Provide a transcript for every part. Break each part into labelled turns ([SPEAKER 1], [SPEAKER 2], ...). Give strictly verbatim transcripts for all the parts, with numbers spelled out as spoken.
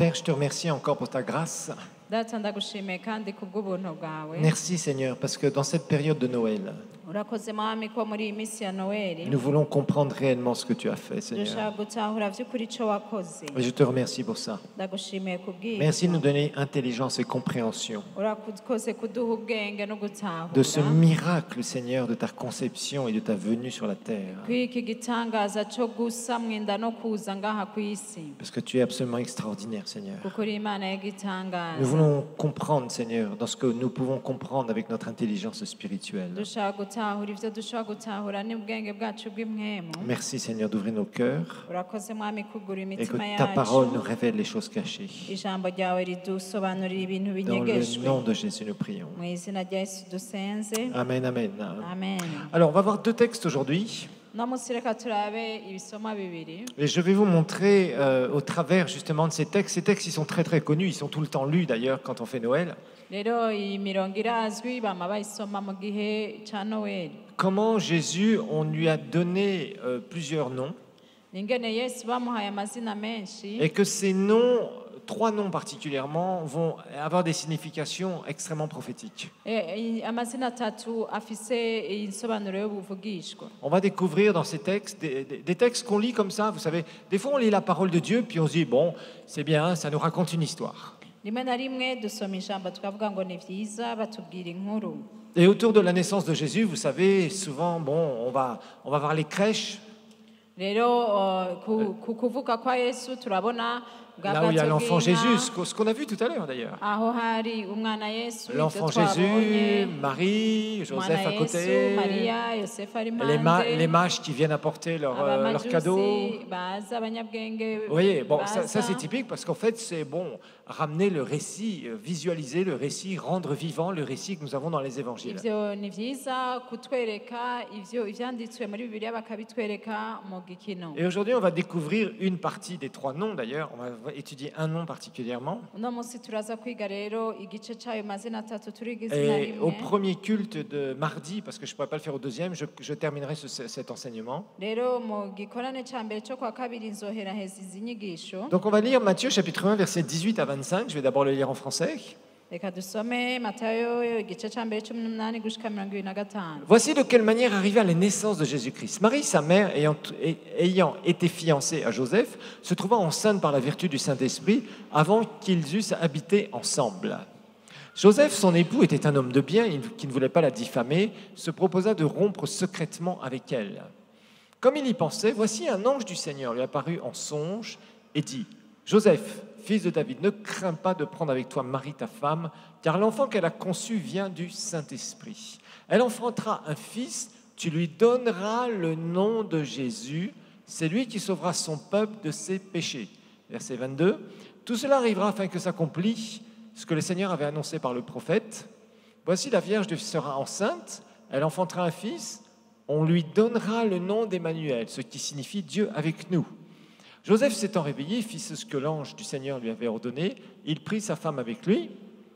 [SPEAKER 1] Père, je te remercie encore pour ta grâce.
[SPEAKER 2] data ndagushimiye kandi kubw'ubuntu bwawe.
[SPEAKER 1] Merci Seigneur, parce que dans cette période de Noël,
[SPEAKER 2] urakoze mwami ko muri iyi minsi ya Noeli
[SPEAKER 1] nous voulons comprendre réellement ce que tu as fait, Seigneur.
[SPEAKER 2] dushaka gutahura vy'ukuri ico wakoze.
[SPEAKER 1] Et je te remercie pour ça.
[SPEAKER 2] ndagushimiye kubw'ibyo.
[SPEAKER 1] Merci de nous donner intelligence et compréhension
[SPEAKER 2] urakoze kuduha ubwenge no
[SPEAKER 1] de ce
[SPEAKER 2] gutahura
[SPEAKER 1] miracle, Seigneur, de ta conception et de ta venue sur la terre.
[SPEAKER 2] kw'iki gitangaza co gusamwa inda no kuza ngaha kw'isi
[SPEAKER 1] Parce que tu es absolument extraordinaire, Seigneur.
[SPEAKER 2] kuko uri Imana
[SPEAKER 1] Nous
[SPEAKER 2] y'igitangaza.
[SPEAKER 1] voulons comprendre, Seigneur, dans ce que nous pouvons comprendre avec notre intelligence spirituelle.
[SPEAKER 2] dushaka gutahura ivyo dushobora gutahura n'ubwenge bwacu bw'impwemu.
[SPEAKER 1] Merci, Seigneur, d'ouvrir nos cœurs
[SPEAKER 2] urakoze mwami kugura
[SPEAKER 1] et que
[SPEAKER 2] imitima
[SPEAKER 1] ta parole nous
[SPEAKER 2] yacu
[SPEAKER 1] révèle les choses cachées.
[SPEAKER 2] ijambo ryawe ridusobanurira ibintu
[SPEAKER 1] Dans le
[SPEAKER 2] binyegejwe
[SPEAKER 1] nom de Jésus, nous prions.
[SPEAKER 2] mu izina rya Yesu dusenze.
[SPEAKER 1] Amen, amen.
[SPEAKER 2] Amen.
[SPEAKER 1] Alors, on va voir deux textes aujourd'hui.
[SPEAKER 2] no munsi reka turabe ibisomwa bibiri.
[SPEAKER 1] Et je vais vous montrer euh, au travers justement de ces textes. Ces textes, ils sont très très connus. Ils sont tout le temps lus d'ailleurs quand on fait Noël.
[SPEAKER 2] rero iyi mirongo irazwi bama bayisoma mu gihe ca Noel.
[SPEAKER 1] Comment Jésus, on lui a donné euh, plusieurs noms.
[SPEAKER 2] ningene Yesu bamuhaye amazina menshi
[SPEAKER 1] Et que ces noms, trois noms particulièrement, vont avoir des significations extrêmement prophétiques.
[SPEAKER 2] E- i- amazina atatu afise insobanuro y'ubuvugishwa.
[SPEAKER 1] On va découvrir dans ces textes des, des- des textes qu'on lit comme ça. Vous savez, des fois on lit la parole de Dieu, puis on se dit, bon, c'est bien, ça nous raconte une histoire.
[SPEAKER 2] rimwe na rimwe dusoma ijambo tukavuga ngo ni vyiza batubwira inkuru.
[SPEAKER 1] Et autour de la naissance de Jésus, vous savez, souvent, bon, on va, on va voir les crèches,
[SPEAKER 2] rero uh, ku- ku kuvuka kwa Yesu turabona bwa
[SPEAKER 1] là où il y a
[SPEAKER 2] bwato
[SPEAKER 1] l'enfant
[SPEAKER 2] bw'inka,
[SPEAKER 1] Jésus, ce qu'on ce qu'on a vu tout à l'heure d'ailleurs.
[SPEAKER 2] aho hari umwana Yesu
[SPEAKER 1] L'enfant
[SPEAKER 2] ibyo
[SPEAKER 1] Jésus,
[SPEAKER 2] twabonye,
[SPEAKER 1] Marie, Joseph
[SPEAKER 2] umwana
[SPEAKER 1] à
[SPEAKER 2] Yesu,
[SPEAKER 1] côté,
[SPEAKER 2] Maria, Yosefu ari
[SPEAKER 1] les, ma-
[SPEAKER 2] impande,
[SPEAKER 1] les mages qui viennent apporter leurs euh, leurs
[SPEAKER 2] abamajusi
[SPEAKER 1] cadeaux.
[SPEAKER 2] baza, abanyabwenge
[SPEAKER 1] Vous voyez, bon, ça, ça,
[SPEAKER 2] baza.
[SPEAKER 1] c'est typique parce qu'en fait, c'est bon, ramener le récit, euh, visualiser le récit, rendre vivant le récit que nous avons dans les évangiles.
[SPEAKER 2] ivyo ni vyiza kutwereka ivyo ivyanditswe muri Bibiliya bakabitwereka mu gikino.
[SPEAKER 1] Et aujourd'hui, on va découvrir une partie des trois noms d'ailleurs. On va étudier un nom particulièrement.
[SPEAKER 2] uno munsi turaza kwiga rero igice c'ayo mazina atatu turiga izina
[SPEAKER 1] Et au
[SPEAKER 2] rimwe.
[SPEAKER 1] premier culte de mardi, parce que je ne pourrais pas le faire au deuxième, je, je terminerai ce- cet enseignement.
[SPEAKER 2] rero mu gikorane ca mbere co kwa kabiri nzoheraheza izi nyigisho.
[SPEAKER 1] Donc on va lire Matthieu chapitre un, versets dix-huit à vingt-cinq. Je vais d'abord le lire en français.
[SPEAKER 2] reka dusome Matayo igice ca mbere cumi n'umunani gushika mirongo ibiri na gatanu.
[SPEAKER 1] Voici de quelle manière arriva la naissance de Jésus-Christ. Marie, sa mère, ayant, et- ayant été fiancée à Joseph, se trouva enceinte par la vertu du Saint-Esprit avant qu'ils eussent habité ensemble. Joseph, son époux, était un homme de bien il- qui ne voulait pas la diffamer, se proposa de rompre secrètement avec elle. Comme il y pensait, voici un ange du Seigneur lui apparut en songe et dit « Joseph, fils de David, ne crains pas de prendre avec toi Marie ta femme, car l'enfant qu'elle a conçu vient du Saint-Esprit. Elle enfantera un fils, tu lui donneras le nom de Jésus, c'est lui qui sauvera son peuple de ses péchés. » Verset vingt-deux. Tout cela arrivera afin que s'accomplisse ce que le Seigneur avait annoncé par le prophète. Voici la Vierge sera enceinte, elle enfantera un fils, on lui donnera le nom d'Emmanuel, ce qui signifie Dieu avec nous. Joseph s'étant réveillé, fit ce que l'ange du Seigneur lui avait ordonné. Il prit sa femme avec lui,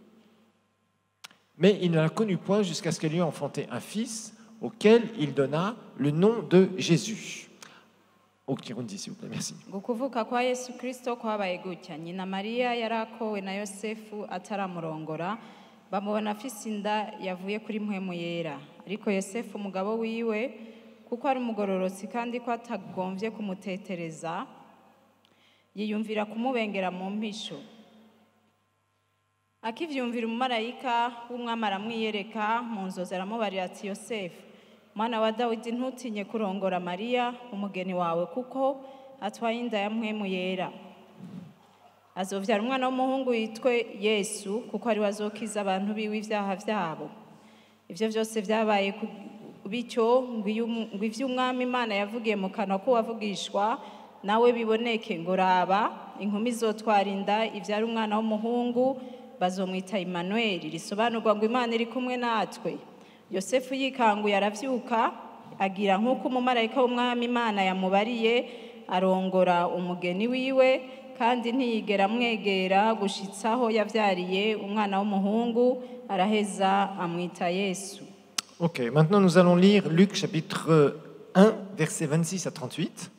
[SPEAKER 1] mais il ne la connut point jusqu'à ce qu'elle lui eût enfanté un fils, auquel il donna le nom de Jésus. Au Kirundi, s'il vous plaît, merci.
[SPEAKER 2] ngo kuvuka kwa Yesu Kristo kwabaye gutya nyina Mariya yari akowe na Yosefu ataramurongora bamubona afise inda yavuye kuri mpwemu yera ariko Yosefu umugabo wiwe kuko ari umugororotsi kandi ko atagombye kumutetereza yiyumvira kumubengera mu mpisho akivyumvira umumarayika w'umwami aramwiyereka mu nzozi aramubarira ati Yosefu mwana wa Dawidi ntutinye kurongora Mariya umugeni wawe kuko atwaye inda ya mpwemu yera azovyara umwana w'umuhungu yitwe Yesu kuko ari we azokiza abantu biwe ivyaha vyabo ivyo vyose vyabaye ku- bityo ngo iyo umu- ngo ivy'umwami Imana yavugiye mu kanwa ko wavugishwa nawe biboneke ngo raba inkumi izotwara inda ivyara umwana w'umuhungu bazomwita Emmanuel risobanurwa ngo Imana iri kumwe natwe Yosefu yikanguye aravyuka agira nk'uko umumarayika w'umwami Imana yamubariye arongora umugeni wiwe kandi ntiyigera amwegera gushitsa aho yavyariye umwana w'umuhungu araheza amwita Yesu.
[SPEAKER 1] Ok, maintenant nous allons lire Luc chapitre un, versets vingt-six à trente-huit.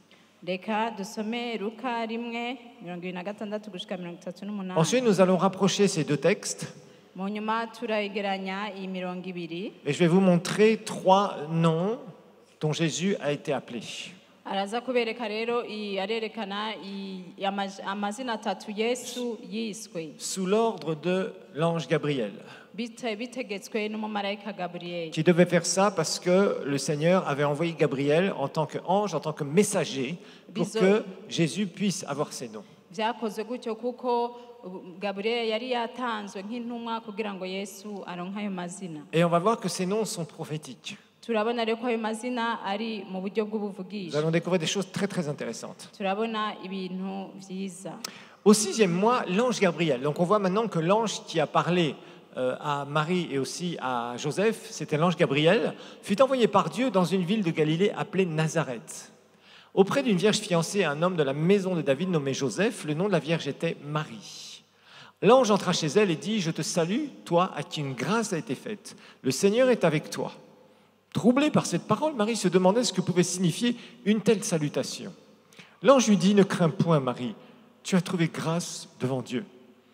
[SPEAKER 2] reka dusome Luka rimwe mirongo ibiri na gatandatu gushika mirongo itatu n'umunani.
[SPEAKER 1] Ensuite, nous allons rapprocher ces deux textes
[SPEAKER 2] Mu nyuma turayegeranya iyi mirongo ibiri.
[SPEAKER 1] et je vais vous montrer trois noms dont Jésus a été appelé.
[SPEAKER 2] Araza kubereka rero iyi arerekana iyi amaz- amazina atatu Yesu yiswe
[SPEAKER 1] Sous l'ordre de l'ange Gabriel,
[SPEAKER 2] bite bitegetswe n'umumarayika Gabriel.
[SPEAKER 1] qui devait faire ça parce que le Seigneur avait envoyé Gabriel en tant qu'ange, en tant que messager, pour
[SPEAKER 2] Bisous.
[SPEAKER 1] que Jésus puisse avoir ses noms.
[SPEAKER 2] Byakozwe gutyo kuko Gabriel yari yatanzwe nk'intumwa kugira ngo Yesu aronke ayo mazina.
[SPEAKER 1] Et on va voir que ces noms sont prophétiques.
[SPEAKER 2] Turabona rero ko ayo mazina ari mu buryo
[SPEAKER 1] Nous
[SPEAKER 2] bw'ubuvugisha.
[SPEAKER 1] allons découvrir des choses très très intéressantes.
[SPEAKER 2] Turabona ibintu vyiza.
[SPEAKER 1] Au sixième mois, l'ange Gabriel. Donc on voit maintenant que l'ange qui a parlé euh, à Marie et aussi à Joseph, c'était l'ange Gabriel, fut envoyé par Dieu dans une ville de Galilée appelée Nazareth. Auprès d'une vierge fiancée à un homme de la maison de David nommé Joseph, le nom de la vierge était Marie. L'ange entra chez elle et dit « Je te salue, toi à qui une grâce a été faite. Le Seigneur est avec toi. » Troublée par cette parole, Marie se demandait ce que pouvait signifier une telle salutation. L'ange lui dit « Ne crains point, Marie, tu as trouvé grâce devant Dieu.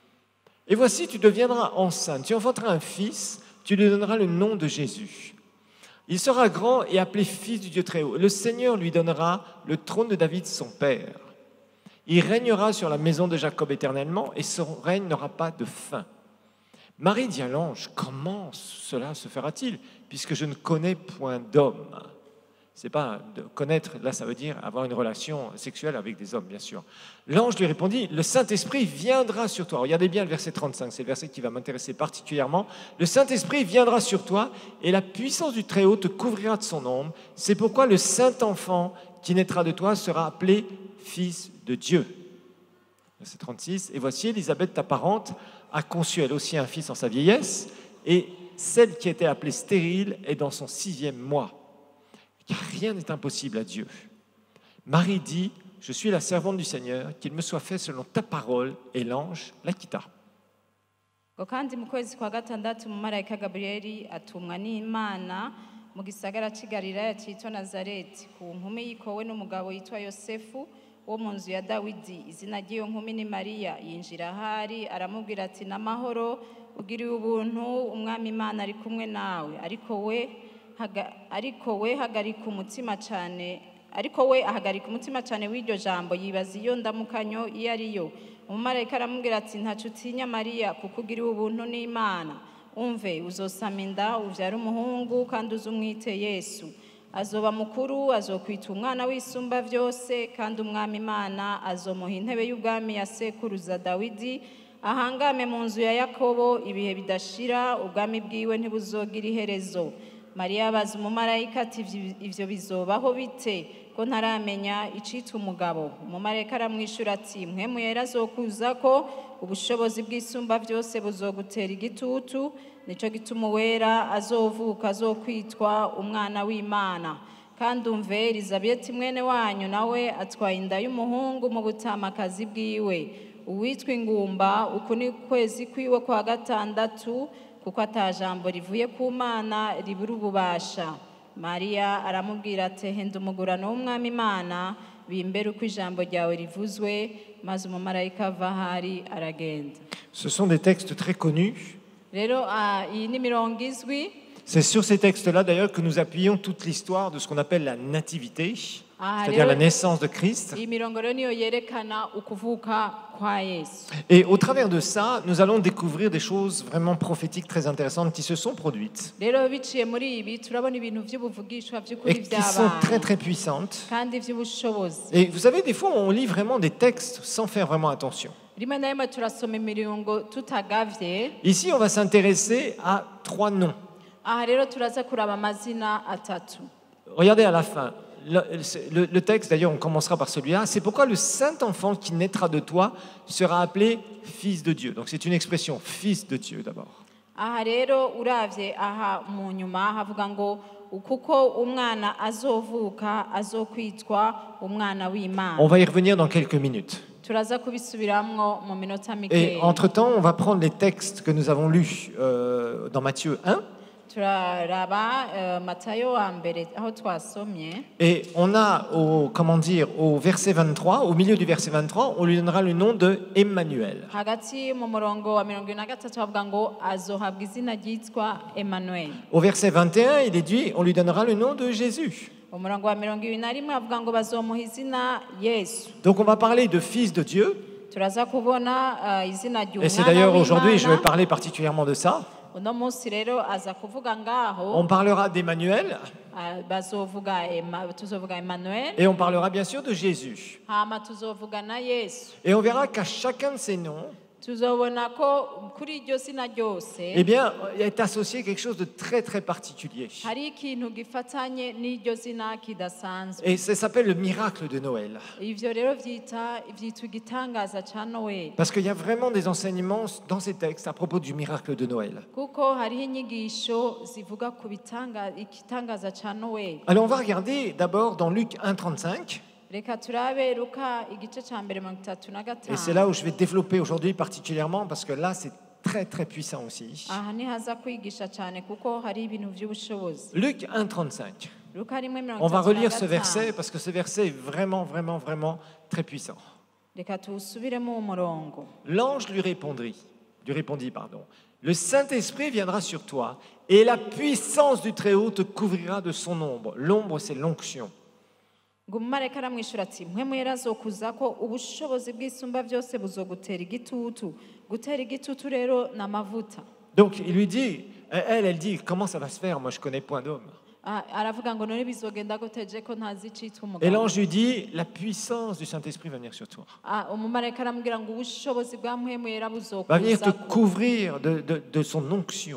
[SPEAKER 1] Et voici, tu deviendras enceinte, tu enfanteras un fils, tu lui donneras le nom de Jésus. Il sera grand et appelé fils du Dieu très haut. Le Seigneur lui donnera le trône de David, son père. Il régnera sur la maison de Jacob éternellement et son règne n'aura pas de fin. » Marie dit à l'ange, « Comment cela se fera-t-il, puisque je ne connais point d'homme ?» C'est pas de connaître, là ça veut dire avoir une relation sexuelle avec des hommes, bien sûr. L'ange lui répondit, « Le Saint-Esprit viendra sur toi. » Regardez bien le verset trente-cinq, c'est le verset qui va m'intéresser particulièrement. « Le Saint-Esprit viendra sur toi et la puissance du Très-Haut te couvrira de son ombre. C'est pourquoi le Saint-Enfant qui naîtra de toi sera appelé Fils de Dieu. » Verset trente-six, « Et voici Élisabeth, ta parente, a conçu elle aussi un fils en sa vieillesse, et celle qui était appelée stérile est dans son sixième mois. Car rien n'est impossible à Dieu. » Marie dit, « Je suis la servante du Seigneur, qu'il me soit fait selon ta parole. » Et l'ange la quitta.
[SPEAKER 2] Ngo kandi mu kwezi kwa gatandatu umumarayika Gabrieli atumwa n'Imana mu gisagara cy'i Galilaya cyitwa Nazareti ku nkumi yikowe n'umugabo yitwa Yosefu wo mu nzu ya Dawidi. Izina ry'iyo nkumi ni Mariya. Yinjira ahari aramubwira ati n'amahoro ugiriwe ubuntu umwami Imana ari kumwe nawe. Ariko we haga, ariko we hagarika umutima cyane ariko we ahagarika umutima cyane w'iryo jambo yibaza iyo ndamukanyo iyo ari yo. Umumarayika aramubwira ati ntacu utinya Mariya kuko ugiriwe ubuntu n'Imana. Umve uzosama inda uvyara umuhungu kandi uzumwite Yesu. Azoba mukuru azokwita umwana w'isumba byose kandi umwami Imana azomuha intebe y'ubwami ya sekuruza Dawidi ahangame mu nzu ya Yakobo ibihe bidashira ubwami bwiwe ntibuzogira iherezo. Mariya abaza umumarayika ati ivyo bizobaho bite ko ntaramenya icitwa umugabo. Umumarayika aramwishura ati mpwemu yera azokuza ko ubushobozi bw'isumba byose buzogutera igitutu nico gituma uwera azovuka azokwitwa umwana w'Imana. Kandi umve Elizabeth mwene wanyu nawe atwaye inda y'umuhungu mu butamakazi bwiwe. Uwitwa ingumba uku ni kwezi kwiwe kwa gatandatu kuko atajambo rivuye ku Mana ribura ububasha. Mariya aramubwira ati henda umugurano w'umwami Imana bimbere uko ijambo ryawe rivuzwe maze umumarayika ava ahari aragenda.
[SPEAKER 1] Ce sont des textes très connus.
[SPEAKER 2] Rero iyi ni mirongo izwi.
[SPEAKER 1] C'est sur ces textes-là d'ailleurs que nous appuyons toute l'histoire de ce qu'on appelle la nativité, c'est-à-dire la naissance de Christ.
[SPEAKER 2] Iyi mirongo rero niyo yerekana ukuvuka kwa Yesu.
[SPEAKER 1] Et au travers de ça, nous allons découvrir des choses vraiment prophétiques très intéressantes qui se sont produites
[SPEAKER 2] Rero biciye muri ibi turabona ibintu by'ubuvugishwa by'ukuri
[SPEAKER 1] et qui sont très
[SPEAKER 2] by'abantu
[SPEAKER 1] très puissantes.
[SPEAKER 2] kandi by'ubushobozi.
[SPEAKER 1] Et vous savez, des fois, on lit vraiment des textes sans faire vraiment attention.
[SPEAKER 2] Rimwe na rimwe turasoma imirongo tutagavye.
[SPEAKER 1] Ici, on va s'intéresser à trois noms.
[SPEAKER 2] Aha rero turaza kuraba amazina atatu.
[SPEAKER 1] Regardez à la fin. Le, le, le texte, d'ailleurs, on commencera par celui-là. C'est pourquoi le Saint-Enfant qui naîtra de toi sera appelé Fils de Dieu. Donc c'est une expression, Fils de Dieu d'abord.
[SPEAKER 2] Aha rero uravye aha mu nyuma havuga ngo kuko umwana azovuka azokwitwa umwana w'Imana.
[SPEAKER 1] On va y revenir dans quelques minutes.
[SPEAKER 2] Turaza kubisubiramwo mu minota
[SPEAKER 1] Et
[SPEAKER 2] mikeya.
[SPEAKER 1] entre-temps, on va prendre les textes que nous avons lus euh, dans Matthieu un.
[SPEAKER 2] turaraba eh, matayo wa mbere aho twasomye
[SPEAKER 1] Et on a, au, comment dire, au verset vingt-trois, au milieu du verset vingt-trois, on lui donnera le nom de Emmanuel.
[SPEAKER 2] hagati mu murongo wa mirongo ine na gatatu havuga ngo azohabwa izina ryitwa Emmanuel.
[SPEAKER 1] Au verset vingt et un, il est dit, on lui donnera le nom de Jésus.
[SPEAKER 2] umurongo wa mirongo ibiri na rimwe havuga ngo bazomuha izina Yesu.
[SPEAKER 1] Donc on va parler de fils de Dieu.
[SPEAKER 2] turaza kubona eh, izina
[SPEAKER 1] Et c'est
[SPEAKER 2] ry'umwana
[SPEAKER 1] d'ailleurs aujourd'hui, je vais
[SPEAKER 2] w'Imana.
[SPEAKER 1] parler particulièrement de ça.
[SPEAKER 2] uno munsi rero aza kuvuga ngaho
[SPEAKER 1] On parlera d'Emmanuel
[SPEAKER 2] eh, bazovuga Emma- tuzovuga Emmanuel
[SPEAKER 1] et on parlera bien sûr de Jésus.
[SPEAKER 2] hama tuzovuga na Yesu.
[SPEAKER 1] Et on verra qu'à chacun de ces noms,
[SPEAKER 2] tuzobona ko kuri iryo zina ryose
[SPEAKER 1] eh bien, est associé quelque chose de très très particulier.
[SPEAKER 2] hari ikintu gifatanye n'iryo zina kidasanzwe.
[SPEAKER 1] Et ça s'appelle le miracle de Noël.
[SPEAKER 2] ivyo rero vyita vyitwa igitangaza ca Noel
[SPEAKER 1] Parce qu'il y a vraiment des enseignements dans ces textes à propos du miracle de Noël.
[SPEAKER 2] kuko hariho inyigisho zivuga ku bitanga igitangaza ca Noel.
[SPEAKER 1] Alors on va regarder d'abord dans Luc un trente-cinq.
[SPEAKER 2] reka turabe Luka igice ca mbere mirongo itatu na
[SPEAKER 1] Et c'est
[SPEAKER 2] gatanu.
[SPEAKER 1] là où je vais développer aujourd'hui particulièrement parce que là c'est très très puissant aussi.
[SPEAKER 2] aha nihaza kwigisha cane kuko hari ibintu vy'ubushobozi.
[SPEAKER 1] Luc un trente-cinq.
[SPEAKER 2] Luka rimwe mirongo
[SPEAKER 1] On va
[SPEAKER 2] itatu na
[SPEAKER 1] relire ce
[SPEAKER 2] gatanu.
[SPEAKER 1] verset parce que ce verset est vraiment vraiment vraiment très puissant.
[SPEAKER 2] reka tuwusubiremo umurongo.
[SPEAKER 1] L'ange lui répondit, lui répondit pardon. Le Saint-Esprit viendra sur toi et la puissance du Très-Haut te couvrira de son ombre. L'ombre c'est l'onction.
[SPEAKER 2] ngo umumarayika aramwishyura ati mpwemu yera azokuza ko ubushobozi bw'isumba byose buzogutera igitutu. gutera igitutu rero ni amavuta.
[SPEAKER 1] Donc il lui dit, elle, elle dit, comment ça va se faire? Moi je connais point d'homme.
[SPEAKER 2] Ah, aravuga ngo none bizogenda gute je ko ntazi icitwa
[SPEAKER 1] Et
[SPEAKER 2] umugabo.
[SPEAKER 1] l'ange lui dit, la puissance du Saint-Esprit va venir sur toi.
[SPEAKER 2] Ah, umumarayika aramubwira ngo ubushobozi bwa mpwemu yera
[SPEAKER 1] Va venir te
[SPEAKER 2] buzokuza
[SPEAKER 1] couvrir de, de, de son onction.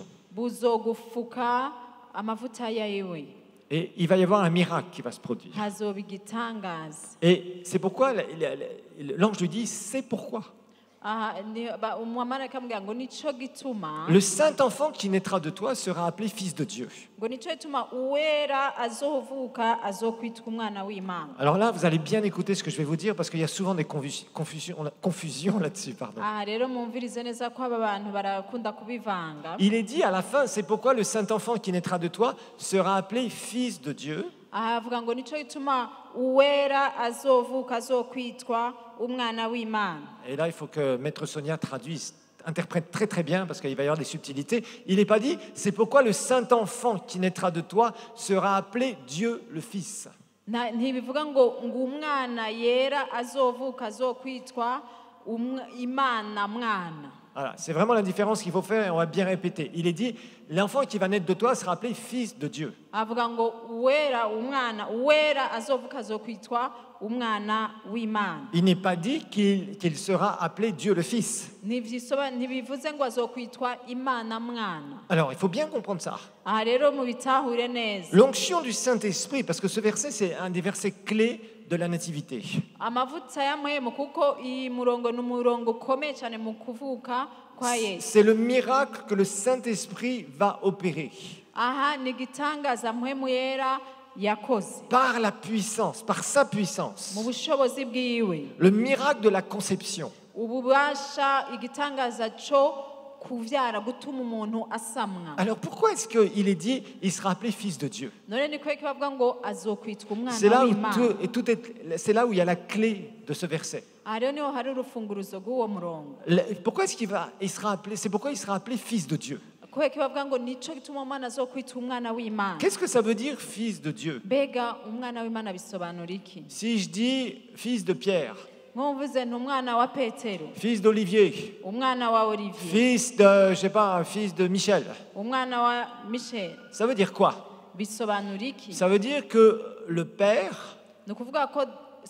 [SPEAKER 2] buzogufuka amavuta yiwe.
[SPEAKER 1] Et il va y avoir un miracle qui va se produire.
[SPEAKER 2] hazoba igitangaza.
[SPEAKER 1] Et c'est pourquoi la- la- la- l'ange lui dit, c'est pourquoi.
[SPEAKER 2] Aha, ni- ba- umumarayika amubwira ngo nico gituma
[SPEAKER 1] Le saint enfant qui naîtra de toi sera appelé fils de Dieu.
[SPEAKER 2] ngo nico gituma uwera azovuka azokwitwa umwana w'Imana.
[SPEAKER 1] Alors là, vous allez bien écouter ce que je vais vous dire parce qu'il y a souvent des confusi- confusions, confusions là-dessus. Pardon.
[SPEAKER 2] aha rero mumvirize neza ko aba bantu barakunda kubivanga.
[SPEAKER 1] Il est dit à la fin, c'est pourquoi le saint enfant qui naîtra de toi sera appelé fils de Dieu.
[SPEAKER 2] aha avuga ngo nico gituma uwera azovuka azokwitwa umwana w'Imana.
[SPEAKER 1] Et là, il faut que Maître Sonia traduise, interprète très très bien parce qu'il va y avoir des subtilités. Il n'est pas dit, c'est pourquoi le saint enfant qui naîtra de toi sera appelé Dieu le Fils.
[SPEAKER 2] Na- ntibivuga ngo ngo umwana yera azovuka azokwitwa umwa- Imana mwana.
[SPEAKER 1] Voilà, c'est vraiment la différence qu'il faut faire et on va bien répéter. Il est dit, l'enfant qui va naître de toi sera appelé fils de Dieu.
[SPEAKER 2] avuga ngo uwera umwana uwera azovuka azokwitwa umwana w'Imana.
[SPEAKER 1] Il n'est pas dit qu'il qu'il sera appelé Dieu le Fils.
[SPEAKER 2] Ntivyisoba- ntibivuze ngo azokwitwa Imana mwana.
[SPEAKER 1] Alors, il faut bien comprendre ça.
[SPEAKER 2] aha rero mubitahure neza.
[SPEAKER 1] L'onction du Saint-Esprit, parce que ce verset, c'est un des versets clés de la nativité.
[SPEAKER 2] amavuta ya mpwemu kuko iyi murongo ni umurongo ukomeye cyane mu kuvuka kwa Yesu.
[SPEAKER 1] C'est le miracle que le Saint-Esprit va opérer
[SPEAKER 2] aha ni igitangaza mpwemu yera yakoze
[SPEAKER 1] par la puissance, par sa puissance.
[SPEAKER 2] mu bushobozi bwiwe.
[SPEAKER 1] Le miracle de la conception.
[SPEAKER 2] ububasha igitangaza cyo kuvyara gutuma umuntu asamwa.
[SPEAKER 1] Alors pourquoi est-ce qu'il est dit, il sera appelé fils de Dieu?
[SPEAKER 2] none ni kweki bavuga ngo azokwitwa
[SPEAKER 1] C'est
[SPEAKER 2] umwana
[SPEAKER 1] là, où
[SPEAKER 2] w'Imana.
[SPEAKER 1] tout, et tout est, c'est là où il y a la clé de ce verset.
[SPEAKER 2] aha rero niho hari urufunguruzo rw'uwo murongo.
[SPEAKER 1] Le- Pourquoi est-ce qu'il va, il sera appelé, c'est pourquoi il sera appelé fils de Dieu.
[SPEAKER 2] kweki bavuga ngo nico gituma umwana azokwitwa umwana w'Imana.
[SPEAKER 1] Qu'est-ce que ça veut dire fils de Dieu?
[SPEAKER 2] mbega umwana w'Imana bisobanura iki?
[SPEAKER 1] Si je dis fils de Pierre,
[SPEAKER 2] mwumvuze ni umwana wa Petero,
[SPEAKER 1] fils d'Olivier,
[SPEAKER 2] umwana wa Olivier,
[SPEAKER 1] fils de, je sais pas, un fils de Michel,
[SPEAKER 2] umwana wa Michel,
[SPEAKER 1] ça veut dire quoi?
[SPEAKER 2] bisobanura iki?
[SPEAKER 1] Ça veut dire que le père,
[SPEAKER 2] ni ukuvuga ko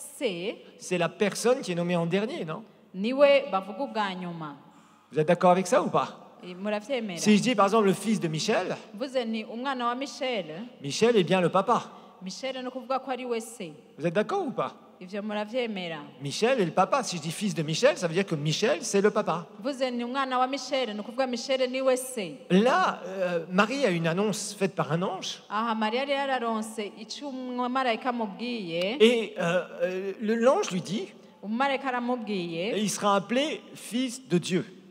[SPEAKER 2] se
[SPEAKER 1] c'est la personne qui est nommée en dernier, non?
[SPEAKER 2] niwe bavuga ubwa nyuma.
[SPEAKER 1] Vous êtes d'accord avec ça ou pas?
[SPEAKER 2] Eh, muravyemera?
[SPEAKER 1] Si je dis par exemple le fils de Michel,
[SPEAKER 2] mvuze ni umwana wa Michel,
[SPEAKER 1] Michel est bien le papa.
[SPEAKER 2] Michel ni ukuvuga ko ari we se.
[SPEAKER 1] Vous êtes d'accord ou pas?
[SPEAKER 2] ivyo muravyemera?
[SPEAKER 1] Michel est le papa. Si je dis fils de Michel, ça veut dire que Michel, c'est le papa.
[SPEAKER 2] mvuze ni umwana wa Michel ni ukuvuga Michel ni we se.
[SPEAKER 1] Là, euh, Marie a une annonce faite par un ange.
[SPEAKER 2] aha Mariya yari yararonse ico umumarayika amubwiye.
[SPEAKER 1] Et euh, euh, le- l'ange lui dit,
[SPEAKER 2] umumarayika aramubwiye
[SPEAKER 1] il sera appelé fils de Dieu.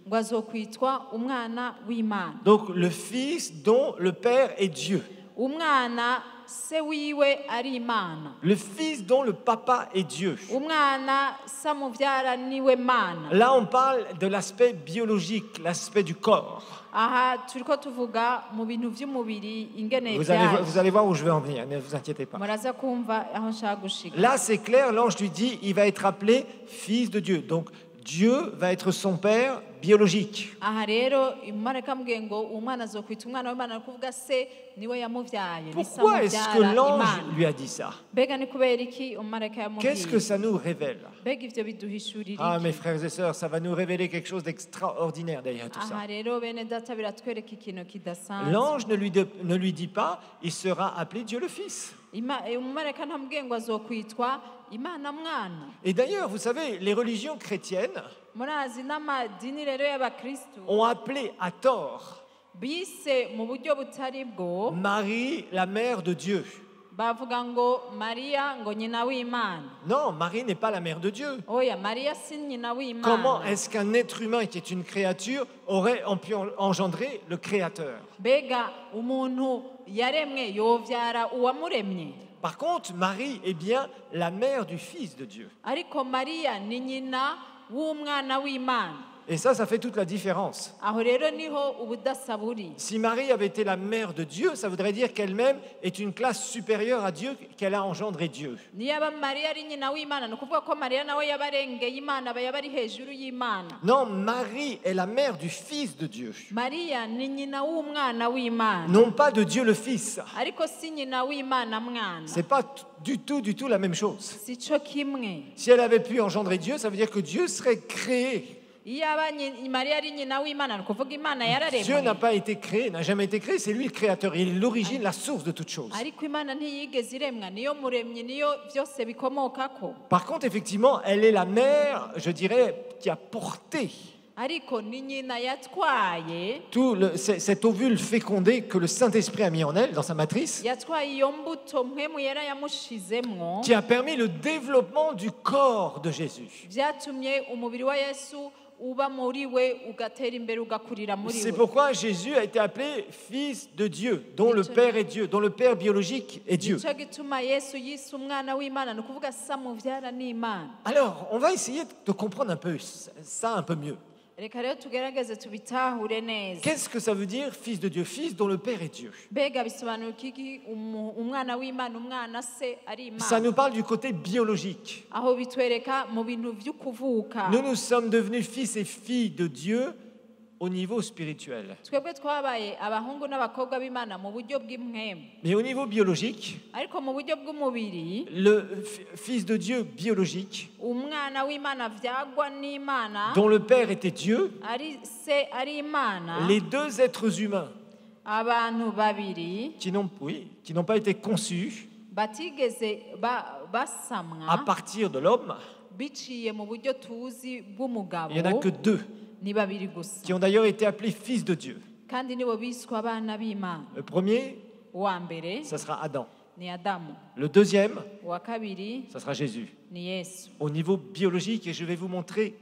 [SPEAKER 2] ngo azokwitwa umwana w'Imana.
[SPEAKER 1] Donc le Fils dont le Père est Dieu.
[SPEAKER 2] Umwana se wiwe ari Imana.
[SPEAKER 1] Le Fils dont le Papa est Dieu.
[SPEAKER 2] Umwana samuvyara niwe Mana.
[SPEAKER 1] Là, on parle de l'aspect biologique, l'aspect du corps.
[SPEAKER 2] Aha turiko tuvuga mu bintu vy'umubiri ingene
[SPEAKER 1] Vous allez,
[SPEAKER 2] vyaje.
[SPEAKER 1] vous allez voir où je veux en venir, ne vous inquiétez pas.
[SPEAKER 2] Muraza kumva aho nshaka gushika.
[SPEAKER 1] Là, c'est clair, l'ange lui dit, il va être appelé Fils de Dieu. Donc, Dieu va être son Père biologique.
[SPEAKER 2] Aha rero imareka mbwiye ngo umwana azokwita umwana w'Imana kuvuga se niwe yamuvyaye.
[SPEAKER 1] Pourquoi est-ce que l'ange lui a dit ça?
[SPEAKER 2] Mbega ni kubera iki umareka yamubwiye?
[SPEAKER 1] Qu'est-ce que ça nous révèle?
[SPEAKER 2] Mbega ivyo biduhishurira
[SPEAKER 1] Ah,
[SPEAKER 2] iki?
[SPEAKER 1] mes frères et sœurs, ça va nous révéler quelque chose d'extraordinaire derrière tout ça.
[SPEAKER 2] Aha rero bene data biratwereka ikintu kidasanzwe.
[SPEAKER 1] L'ange ne lui, de- ne lui dit pas, il sera appelé Dieu le Fils.
[SPEAKER 2] Ima- eh, umumareka ntamubwiye ngo azokwitwa Imana mwana.
[SPEAKER 1] Et d'ailleurs, vous savez, les religions chrétiennes
[SPEAKER 2] Murazi n'amadini rero y'abakristu
[SPEAKER 1] ont appelé à tort
[SPEAKER 2] bise mu buryo butari bwo
[SPEAKER 1] Marie la mère de Dieu.
[SPEAKER 2] bavuga ngo Mariya ngo nyina w'Imana.
[SPEAKER 1] Non, Marie n'est pas la mère de Dieu.
[SPEAKER 2] Oya Mariya si nyina w'Imana.
[SPEAKER 1] Comment est-ce qu'un être humain qui est une créature aurait en- pu en- engendrer le Créateur?
[SPEAKER 2] Mbega umuntu yaremwe yovyara uwamuremye.
[SPEAKER 1] Par contre, Marie est bien la mère du Fils de Dieu.
[SPEAKER 2] Ariko Mariya ni nyina w'umwana w'Imana.
[SPEAKER 1] Et ça, ça fait toute la différence.
[SPEAKER 2] Aho rero niho ubudasa buri.
[SPEAKER 1] Si Marie avait été la mère de Dieu, ça voudrait dire qu'elle-même est une classe supérieure à Dieu, qu'elle a engendré Dieu.
[SPEAKER 2] Niyaba Mariya ari nyina w'Imana ni ukuvuga ko Mariya nawe yabarengeye Imana aba yabari hejuru y'Imana.
[SPEAKER 1] Non, Marie est la mère du Fils de Dieu.
[SPEAKER 2] Mariya ni nyina w'umwana w'Imana.
[SPEAKER 1] Non pas de Dieu le Fils.
[SPEAKER 2] Ariko si nyina w'Imana mwana.
[SPEAKER 1] C'est pas t- du tout, du tout la même chose.
[SPEAKER 2] Si co kimwe.
[SPEAKER 1] Si elle avait pu engendrer Dieu, ça veut dire que Dieu serait créé.
[SPEAKER 2] Iyaba nyi- Mariya ari nyina w'Imana ni ukuvuga Imana
[SPEAKER 1] Dieu n'a
[SPEAKER 2] yararemwe.
[SPEAKER 1] pas été créé, n'a jamais été créé, c'est lui le créateur. Il est l'origine, la source de toute chose.
[SPEAKER 2] Ariko Imana ntiyigeze iremwa niyo muremyi niyo vyose bikomokako.
[SPEAKER 1] Par contre, effectivement, elle est la mère, je dirais, qui a porté
[SPEAKER 2] Ariko ni nyina yatwaye
[SPEAKER 1] tout le- c- cet ovule fécondé que le Saint-Esprit a mis en elle, dans sa matrice,
[SPEAKER 2] yatwaye iyo mbuto mpwemu yera yamushizemwo
[SPEAKER 1] qui a permis le développement du corps de Jésus.
[SPEAKER 2] vyatumye umubiri wa Yesu uba muri we ugatera imbere ugakurira muri
[SPEAKER 1] C'est
[SPEAKER 2] we.
[SPEAKER 1] pourquoi Jésus a été appelé Fils de Dieu, dont le Père est Dieu, dont le Père biologique est Dieu.
[SPEAKER 2] Nico gituma Yesu yise umwana w'Imana ni ukuvuga samuvyara n'Imana.
[SPEAKER 1] Alors, on va essayer de comprendre un peu ça un peu mieux.
[SPEAKER 2] Reka rero tugerageze tubitahure neza.
[SPEAKER 1] Qu'est-ce que ça veut dire, Fils de Dieu, Fils dont le Père est Dieu?
[SPEAKER 2] Mbega bisobanura iki umu- umwana w'Imana umwana se ari
[SPEAKER 1] Ça
[SPEAKER 2] Imana?
[SPEAKER 1] nous parle du côté biologique.
[SPEAKER 2] Aho bitwereka mu bintu vy'ukuvuka.
[SPEAKER 1] Nous nous sommes devenus fils et filles de Dieu au niveau spirituel.
[SPEAKER 2] Twebwe twabaye abahungu n'abakobwa b'Imana mu buryo bw'impwemu.
[SPEAKER 1] Mais au niveau biologique,
[SPEAKER 2] Ariko mu buryo bw'umubiri
[SPEAKER 1] le f- Fils de Dieu biologique,
[SPEAKER 2] umwana w'Imana vyagwa n'Imana
[SPEAKER 1] dont le Père était Dieu,
[SPEAKER 2] ari se ari Imana.
[SPEAKER 1] les deux êtres humains
[SPEAKER 2] Abantu babiri
[SPEAKER 1] qui n'ont oui, qui n'ont pas été conçus
[SPEAKER 2] batigeze ba-
[SPEAKER 1] à
[SPEAKER 2] basamwa
[SPEAKER 1] partir de l'homme,
[SPEAKER 2] biciye mu buryo tuzi bw'umugabo.
[SPEAKER 1] il n'y en a que deux,
[SPEAKER 2] Ni babiri gusa
[SPEAKER 1] qui ont d'ailleurs été appelés fils de Dieu.
[SPEAKER 2] kandi nibo biswe abana b'Imana.
[SPEAKER 1] Le premier,
[SPEAKER 2] Uwa mbere
[SPEAKER 1] ça sera Adam.
[SPEAKER 2] ni Adamu,
[SPEAKER 1] Le deuxième,
[SPEAKER 2] uwa kabiri
[SPEAKER 1] ça sera Jésus.
[SPEAKER 2] ni Yesu.
[SPEAKER 1] Au niveau biologique, et je vais vous montrer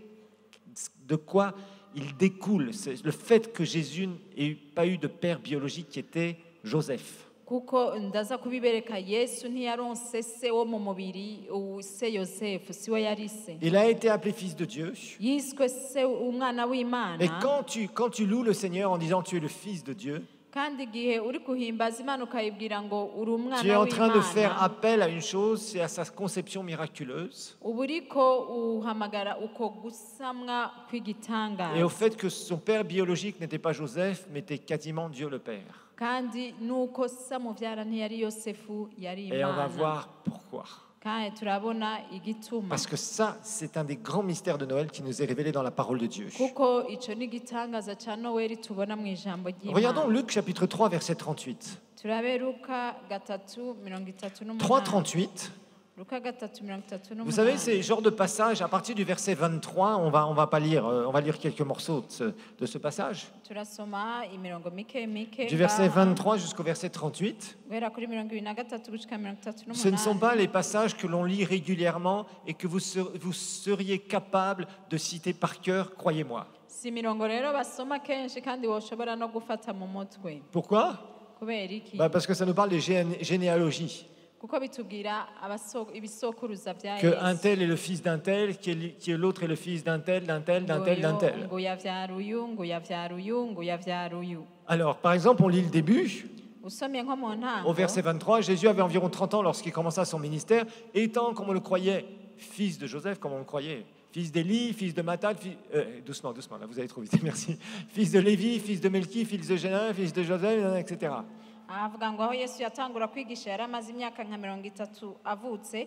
[SPEAKER 1] de quoi il découle. C'est le fait que Jésus n'ait pas eu de père biologique qui était Joseph.
[SPEAKER 2] Kuko ndaza kubibereka Yesu ntiyaronse se wo mu mubiri uwu se Yosefu siwe yari se.
[SPEAKER 1] Il a été appelé fils de Dieu.
[SPEAKER 2] Yiswe se umwana
[SPEAKER 1] Mais
[SPEAKER 2] w'Imana.
[SPEAKER 1] quand tu, quand tu loues le Seigneur en disant tu es le fils de Dieu,
[SPEAKER 2] Kandi igihe uri kuhimbaza Imana ukayibwira ngo uri
[SPEAKER 1] tu es
[SPEAKER 2] umwana
[SPEAKER 1] en train de faire
[SPEAKER 2] w'Imana,
[SPEAKER 1] appel à une chose, c'est à sa conception miraculeuse
[SPEAKER 2] uba uriko uhamagara uko gusamwa
[SPEAKER 1] et au
[SPEAKER 2] kw'igitangaza.
[SPEAKER 1] fait que son père biologique n'était pas Joseph, mais était quasiment Dieu le Père.
[SPEAKER 2] Kandi nuko samuvyara ntiyari Yosefu yari
[SPEAKER 1] Et on va
[SPEAKER 2] Imana.
[SPEAKER 1] voir pourquoi.
[SPEAKER 2] Kandi turabona igituma.
[SPEAKER 1] Parce que ça, c'est un des grands mystères de Noël qui nous est révélé dans la parole de Dieu.
[SPEAKER 2] Kuko ico ni igitangaza ca Noweli tubona mu ijambo
[SPEAKER 1] Regardons
[SPEAKER 2] ry'Imana.
[SPEAKER 1] Luc chapitre trois, verset trente-huit.
[SPEAKER 2] Turabe Luka gatatu mirongo itatu
[SPEAKER 1] trois,
[SPEAKER 2] n'umunani.
[SPEAKER 1] trente-huit.
[SPEAKER 2] Luka gatatu mirongo itatu
[SPEAKER 1] Vous savez,
[SPEAKER 2] n'umunani.
[SPEAKER 1] c'est le genre de passage, à partir du verset vingt-trois, on va, on va pas lire, euh, on va lire quelques morceaux de ce, de ce passage.
[SPEAKER 2] Turasoma imirongo mike mike.
[SPEAKER 1] Du verset
[SPEAKER 2] ngaha,
[SPEAKER 1] vingt-trois jusqu'au verset trente-huit.
[SPEAKER 2] guhera kuri mirongo ibiri na gatatu gushika mirongo itatu
[SPEAKER 1] Ce ne sont
[SPEAKER 2] n'umunani.
[SPEAKER 1] pas les passages que l'on lit régulièrement et que vous, ser- vous seriez capable de citer par cœur, croyez-moi.
[SPEAKER 2] si imirongo rero basoma kenshi kandi woshobora no gufata mu mutwe.
[SPEAKER 1] Pourquoi?
[SPEAKER 2] Kubera iki?
[SPEAKER 1] Bah, parce que ça nous parle de gén- généalogie.
[SPEAKER 2] Kuko bitubwira abaso- ibisokuruza vya
[SPEAKER 1] Que un
[SPEAKER 2] Yesu.
[SPEAKER 1] tel est le fils d'un tel, qui est li- qui est l'autre est le fils d'un tel, d'un tel, d'un tel, d'un tel.
[SPEAKER 2] Ngo yavyara uyu, ngo yavyara uyu, ngo yavyara uyu.
[SPEAKER 1] Alors, par exemple, on lit le début.
[SPEAKER 2] Usomye nko mu
[SPEAKER 1] Au
[SPEAKER 2] ntango,
[SPEAKER 1] verset vingt-trois, Jésus avait environ trente ans lorsqu'il commença son ministère, étant, comme on le croyait, fils de Joseph, comme on le croyait, fils d'Élie, fils de Matthat, fils- euh, doucement, doucement, là vous allez trop vite, merci, fils de Lévi, fils de Melchi, fils de Génin, fils de Joseph, et cetera.
[SPEAKER 2] avuga ngo aho Yesu yatangura kwigisha yari amaze imyaka nka mirongo itatu avutse,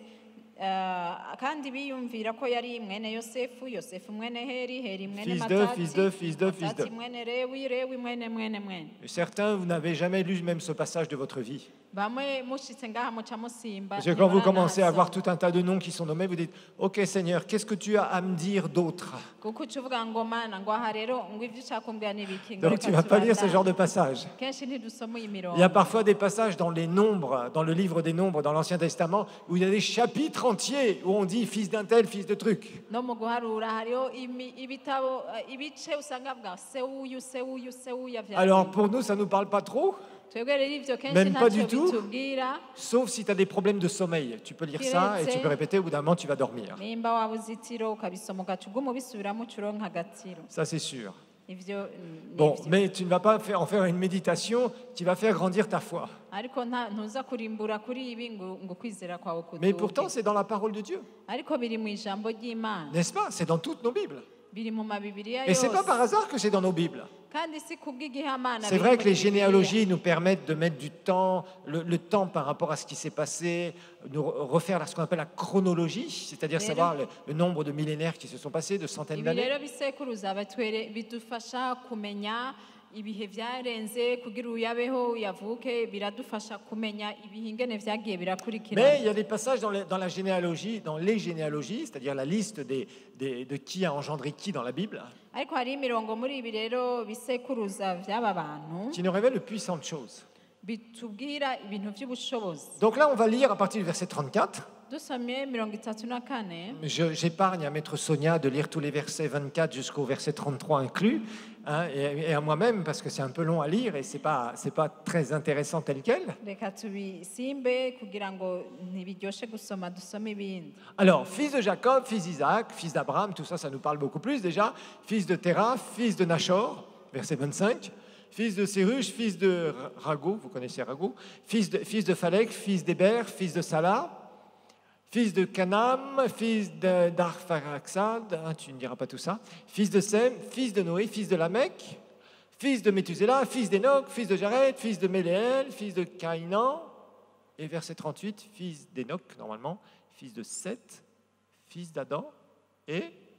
[SPEAKER 2] eh, kandi biyumvira ko yari mwene Yosefu, Yosefu mwene Heri, Heri mwene
[SPEAKER 1] Fils de,
[SPEAKER 2] Matati,
[SPEAKER 1] fils de, fils de, fils de.
[SPEAKER 2] Matati mwene Rewi, Rewi mwene mwene mwene.
[SPEAKER 1] Et certains, vous n'avez jamais lu même ce passage de votre vie.
[SPEAKER 2] Bamwe mushitse ngaha muca musimba.
[SPEAKER 1] Parce que quand vous commencez à avoir
[SPEAKER 2] ntimuranahasoma.
[SPEAKER 1] tout un tas de noms qui sont nommés, vous dites, ok Seigneur, qu'est-ce que tu as à me dire d'autre?
[SPEAKER 2] Kuko uca uvuga ngo mana ngo aha rero ngo ivyo ushaka kumbwira ni ibiki, ngo
[SPEAKER 1] Donc
[SPEAKER 2] reka
[SPEAKER 1] tu ne vas pas lire ce
[SPEAKER 2] tubandanye.
[SPEAKER 1] genre de passage.
[SPEAKER 2] Kenshi ntidusoma iyi mirongo.
[SPEAKER 1] Il y a parfois des passages dans les nombres, dans le livre des nombres, dans l'Ancien Testament, où il y a des chapitres entiers où on dit fils d'un tel, fils de truc.
[SPEAKER 2] No mu guharura hariho imi- ibitabo eh, ibice usanga bwa se uyu se uyu se uyu yavyara.
[SPEAKER 1] Alors pour nous, ça ne nous parle pas trop,
[SPEAKER 2] Twebwe rero ivyo kenshi
[SPEAKER 1] Même pas
[SPEAKER 2] ntacyo
[SPEAKER 1] du tout.
[SPEAKER 2] bitubwira.
[SPEAKER 1] sauf si tu as des problèmes de sommeil. Tu peux lire ça et tu peux répéter, au bout d'un moment, tu vas dormir.
[SPEAKER 2] Nimba wabuze itiro ukabisoma ugaca uguma ubisubiramo uca uronka agatiro.
[SPEAKER 1] Ça, c'est sûr.
[SPEAKER 2] Ivyo ni
[SPEAKER 1] Bon,
[SPEAKER 2] ivyo.
[SPEAKER 1] mais tu ne vas pas faire- en faire une méditation, tu vas faire grandir ta foi.
[SPEAKER 2] Ariko nta- ntuza kurimbura kuri ibi ngo ngo kwizera kwawe
[SPEAKER 1] Mais
[SPEAKER 2] kuduge.
[SPEAKER 1] pourtant, c'est dans la parole de Dieu.
[SPEAKER 2] Ariko biri mu ijambo ry'Imana,
[SPEAKER 1] N'est-ce pas? C'est dans toutes nos Bibles.
[SPEAKER 2] biri mu mabibiriya
[SPEAKER 1] Et c'est
[SPEAKER 2] yose.
[SPEAKER 1] pas par hasard que c'est dans nos Bibles.
[SPEAKER 2] Kandi si kubw'igihamana.
[SPEAKER 1] C'est vrai que les généalogies nous permettent de mettre du temps, le, le temps par rapport à ce qui s'est passé, nous re- refaire ce qu'on appelle la chronologie, c'est-à-dire
[SPEAKER 2] Mais
[SPEAKER 1] savoir le, le nombre de millénaires qui se sont passés, de centaines
[SPEAKER 2] Ibi
[SPEAKER 1] d'années.
[SPEAKER 2] rero bisekuruza batwere bidufasha kumenya ibihe byarenze kugira uyabeho uyavuke, biradufasha kumenya ibihe ingene vyagiye
[SPEAKER 1] Mais
[SPEAKER 2] birakurikirana.
[SPEAKER 1] il y a des passages dans, les- dans la généalogie, dans les généalogies, c'est-à-dire la liste des, des- de qui a engendré qui dans la Bible,
[SPEAKER 2] Ariko hari imirongo muri ibi rero bisekuruza vy'aba bantu
[SPEAKER 1] qui nous révèle de puissantes choses.
[SPEAKER 2] bitubwira ibintu vy'ubushobozi.
[SPEAKER 1] Donc là, on va lire à partir du verset trente-quatre.
[SPEAKER 2] Dusomye mirongo itatu na kane.
[SPEAKER 1] Je- J'épargne à Maître Sonia de lire tous les versets vingt-quatre jusqu'au verset trente-trois inclus, hein, et, et à moi-même, parce que c'est un peu long à lire et ce n'est pas, c'est pas très intéressant tel quel.
[SPEAKER 2] Reka tubisimbe kugira ngo ntibiryoshe gusoma dusome ibindi.
[SPEAKER 1] Alors, fils de Jacob, fils d'Isaac, fils d'Abraham, tout ça, ça nous parle beaucoup plus déjà. Fils de Terah, fils de Nachor, verset vingt-cinq. Fils de Séruch, fils de Rago, vous connaissez Rago. Fils de, fils de Phalec, fils d'Héber, fils de Salah. Fils de Canam, fils de- d'Arphaxad, hein, tu ne diras pas tout ça. Fils de Sem, fils de Noé, fils de Lamech. Fils de Méthusela, fils d'Enoch, fils de Jared, fils de Méléel, fils de Caïnan. Et verset trente-huit, fils d'Enoch, normalement, fils de Seth, fils d'Adam et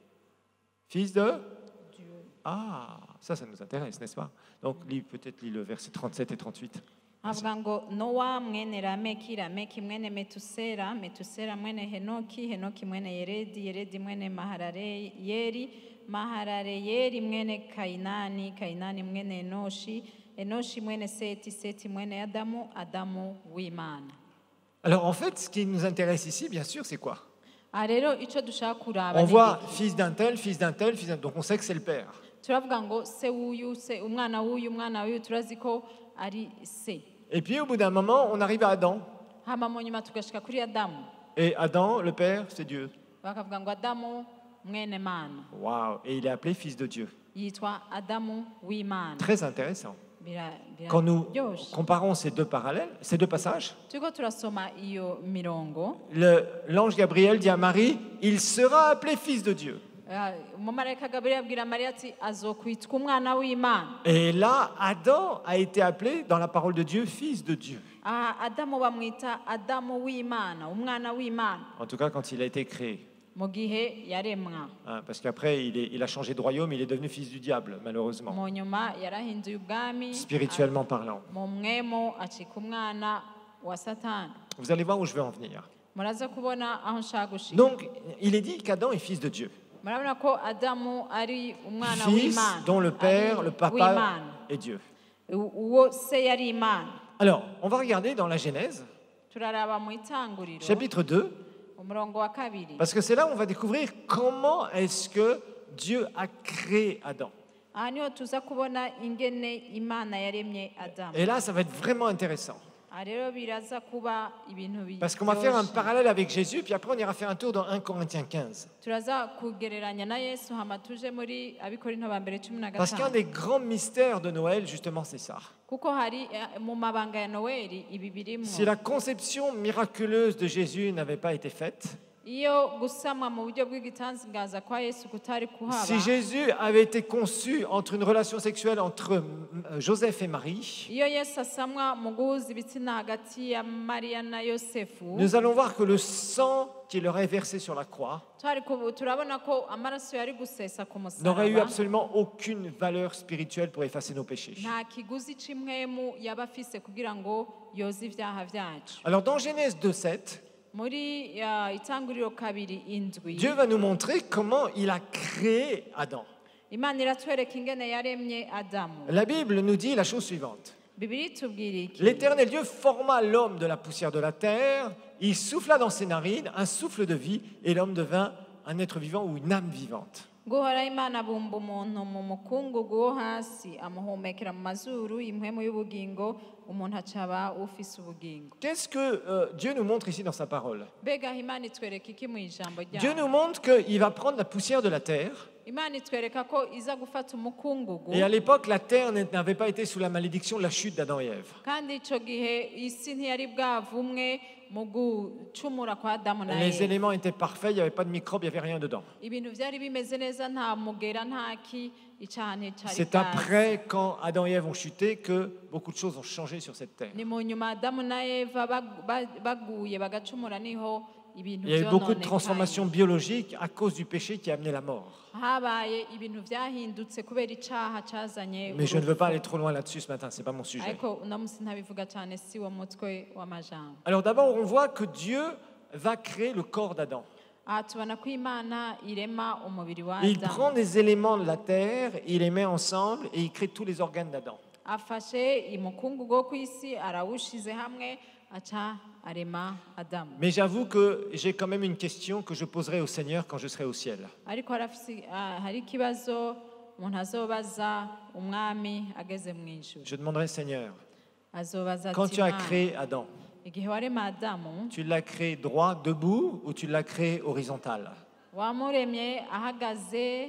[SPEAKER 1] fils de... Ah, ça, ça nous intéresse, n'est-ce pas? Donc, lis, peut-être lis le verset trente-sept et trente-huit.
[SPEAKER 2] Havuga ngo Nowa mwene Lameki, Lameki mwene Metusela, Metusela mwene Henoki, Henoki mwene Yeredi, Yeredi mwene Mahalaleyeli, Mahalaleyeli mwene Kainani, Kainani mwene Enoshi, Enoshi mwene Seti, Seti mwene Adamu, Adamu w'Imana.
[SPEAKER 1] Alors, en fait, ce qui nous intéresse ici, bien sûr, c'est quoi?
[SPEAKER 2] Aha rero ico dushaka kuraba
[SPEAKER 1] On
[SPEAKER 2] ni
[SPEAKER 1] voit
[SPEAKER 2] iki?
[SPEAKER 1] fils d'un tel, fils d'un tel, fils d'un... Donc, on sait que c'est le père.
[SPEAKER 2] Turavuga ngo se wuyu, se umwana w'uyu, umwana w'uyu, turazi ko ari se.
[SPEAKER 1] Et puis, au bout d'un moment, on arrive à Adam.
[SPEAKER 2] Hama mu nyuma tugashika kuri Adamu.
[SPEAKER 1] Et Adam, le père, c'est Dieu.
[SPEAKER 2] Bakavuga ngo Adamu mwene Mana.
[SPEAKER 1] Waouh! Et il est appelé fils de Dieu.
[SPEAKER 2] Yitwa Adamu w'Imana.
[SPEAKER 1] Très intéressant.
[SPEAKER 2] Bira-
[SPEAKER 1] Quand nous
[SPEAKER 2] biraryoshe.
[SPEAKER 1] comparons ces deux parallèles, ces deux passages,
[SPEAKER 2] Turiko turasoma iyo mirongo,
[SPEAKER 1] le- l'ange Gabriel dit à Marie, il sera appelé fils de Dieu.
[SPEAKER 2] eh, umumarayika Gabriel abwira Mariya ati azokwitwa umwana w'Imana.
[SPEAKER 1] Et là, Adam a été appelé dans la parole de Dieu fils de Dieu.
[SPEAKER 2] Aha Adamu bamwita Adamu w'Imana, umwana w'Imana,
[SPEAKER 1] En tout cas, quand il a été créé.
[SPEAKER 2] mu gihe yaremwa.
[SPEAKER 1] Hein, parce qu'après, il, est- il a changé de royaume, il est devenu fils du diable, malheureusement,
[SPEAKER 2] Mu nyuma yarahinduye ubwami,
[SPEAKER 1] spirituellement parlant.
[SPEAKER 2] mu mwemo acika umwana wa Satani.
[SPEAKER 1] Vous allez voir où je veux en venir.
[SPEAKER 2] Muraza kubona aho nshaka gushika.
[SPEAKER 1] Donc, il est dit qu'Adam est fils de Dieu.
[SPEAKER 2] Murabona ko Adamu ari umwana
[SPEAKER 1] Fils
[SPEAKER 2] w'Imana,
[SPEAKER 1] dont le père,
[SPEAKER 2] ari
[SPEAKER 1] le papa
[SPEAKER 2] w'Imana.
[SPEAKER 1] est Dieu.
[SPEAKER 2] U- uwo se yari Imana.
[SPEAKER 1] Alors, on va regarder dans la Genèse,
[SPEAKER 2] Turaraba mu itanguriro
[SPEAKER 1] chapitre deux,
[SPEAKER 2] umurongo wa kabiri.
[SPEAKER 1] parce que c'est là où on va découvrir comment est-ce que Dieu a créé Adam.
[SPEAKER 2] aha niho tuza kubona ingene imana yaremye adamu
[SPEAKER 1] Et là, ça va être vraiment intéressant.
[SPEAKER 2] aha rero biraza kuba ibintu
[SPEAKER 1] Parce qu'on va faire un
[SPEAKER 2] biryoshe
[SPEAKER 1] parallèle avec Jésus, puis après on ira faire un tour dans un Corinthiens quinze.
[SPEAKER 2] turaza kugereranya na yesu hama tuje muri abikorinto ba mbere cumi na
[SPEAKER 1] Parce qu'un
[SPEAKER 2] gatanu
[SPEAKER 1] des grands mystères de Noël, justement, c'est ça.
[SPEAKER 2] kuko hari eh, mu mabanga ya noweli ibi birimo
[SPEAKER 1] Si la conception miraculeuse de Jésus n'avait pas été faite,
[SPEAKER 2] iyo gusamwa mu buryo bw'igitangaza kwa yesu kutari kuhaba
[SPEAKER 1] si Jésus avait été conçu entre une relation sexuelle entre euh, Joseph et Marie,
[SPEAKER 2] iyo yesu asamwa mu guhuza ibitsina hagati ya mariya na yosefu
[SPEAKER 1] nous allons voir que le sang qui leur est versé sur la croix
[SPEAKER 2] twari ku- turabona ko amaraso yari gusesa ku
[SPEAKER 1] n'aurait eu
[SPEAKER 2] musaraba
[SPEAKER 1] absolument aucune valeur spirituelle pour effacer nos péchés.
[SPEAKER 2] nta kiguzi c'imwemu yaba afise kugira ngo yoze ibyaha byacu
[SPEAKER 1] Alors dans Genèse deux sept,
[SPEAKER 2] muri ya, itanguriro kabiri indwi
[SPEAKER 1] Dieu va nous montrer comment il a créé Adam.
[SPEAKER 2] imana iratwereka ingene yaremye adamu
[SPEAKER 1] La Bible nous dit la chose suivante.
[SPEAKER 2] bibiri itubwira iki
[SPEAKER 1] L'Éternel Dieu forma l'homme de la poussière de la terre, il souffla dans ses narines un souffle de vie, et l'homme devint un être vivant ou une âme vivante.
[SPEAKER 2] guhora imana abumba umuntu mu mukungugu wo hasi amuhumekera mu mazuru impwemu y'ubugingo umuntu acaba ufise ubugingo
[SPEAKER 1] Qu'est-ce que euh, Dieu nous montre ici dans sa parole?
[SPEAKER 2] mbega imana itwereka iki mu ijambo
[SPEAKER 1] Dieu nous
[SPEAKER 2] ryayo
[SPEAKER 1] montre qu'il va prendre la poussière de la terre,
[SPEAKER 2] imana itwereka ko iza gufata umukungugu
[SPEAKER 1] et à l'époque, la terre n'avait pas été sous la malédiction de la chute d'Adam et Ève.
[SPEAKER 2] kandi ico gihe isi ntiyari bwavumwe mu gucumura kwa adamu na
[SPEAKER 1] Les
[SPEAKER 2] eva
[SPEAKER 1] éléments étaient parfaits, il n'y avait pas de microbes, il n'y avait rien dedans.
[SPEAKER 2] ibintu vyari bimeze neza nta mugera nta ki icaha nticari
[SPEAKER 1] C'est
[SPEAKER 2] bwaze.
[SPEAKER 1] après, quand Adam et Ève ont chuté, que beaucoup de choses ont changé sur cette terre.
[SPEAKER 2] ni mu nyuma adamu na eva bag- ba- baguye bagacumura niho ibintu
[SPEAKER 1] Il y a eu beaucoup de
[SPEAKER 2] vyononekaye.
[SPEAKER 1] transformations biologiques à cause du péché qui a amené la mort.
[SPEAKER 2] habaye ibintu vyahindutse kubera icaha cazanye
[SPEAKER 1] Mais je ne veux pas
[SPEAKER 2] urupfu.
[SPEAKER 1] aller trop loin là-dessus ce matin, ce n'est pas mon sujet.
[SPEAKER 2] ariko uno musi ntabivuga cane si wo mutwe w'amajambo
[SPEAKER 1] Alors d'abord, on voit que Dieu va créer le corps d'Adam.
[SPEAKER 2] aha tubona ko imana irema umubiri wa
[SPEAKER 1] Il prend
[SPEAKER 2] adamu
[SPEAKER 1] des éléments de la terre, il les met ensemble et il crée tous les organes d'Adam.
[SPEAKER 2] afashe umukungugu wo kw'isi arawushize hamwe aca arema adamu
[SPEAKER 1] Mais j'avoue que j'ai quand même une question que je poserai au Seigneur quand je serai au ciel.
[SPEAKER 2] ariko harafise- ah, hari ikibazo umuntu azobaza umwami ageze mu ijuru
[SPEAKER 1] Je demanderai, Seigneur,
[SPEAKER 2] azobaza
[SPEAKER 1] quand
[SPEAKER 2] ati
[SPEAKER 1] tu as
[SPEAKER 2] "Mana,
[SPEAKER 1] créé Adam,
[SPEAKER 2] igihe warema adamu
[SPEAKER 1] tu l'as créé droit, debout, ou tu l'as créé horizontal?
[SPEAKER 2] wamuremye ahagaze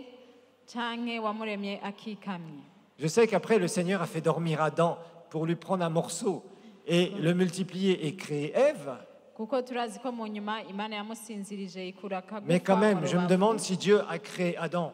[SPEAKER 2] canke wamuremye akikamye
[SPEAKER 1] Je sais qu'après, le Seigneur a fait dormir Adam pour lui prendre un morceau et le multiplier et créer Ève.
[SPEAKER 2] kuko turazi ko mu nyuma imana yamusinzirije ikura akagufa
[SPEAKER 1] Mais quand même,
[SPEAKER 2] mu
[SPEAKER 1] je me
[SPEAKER 2] rubavu.
[SPEAKER 1] demande si Dieu a créé Adam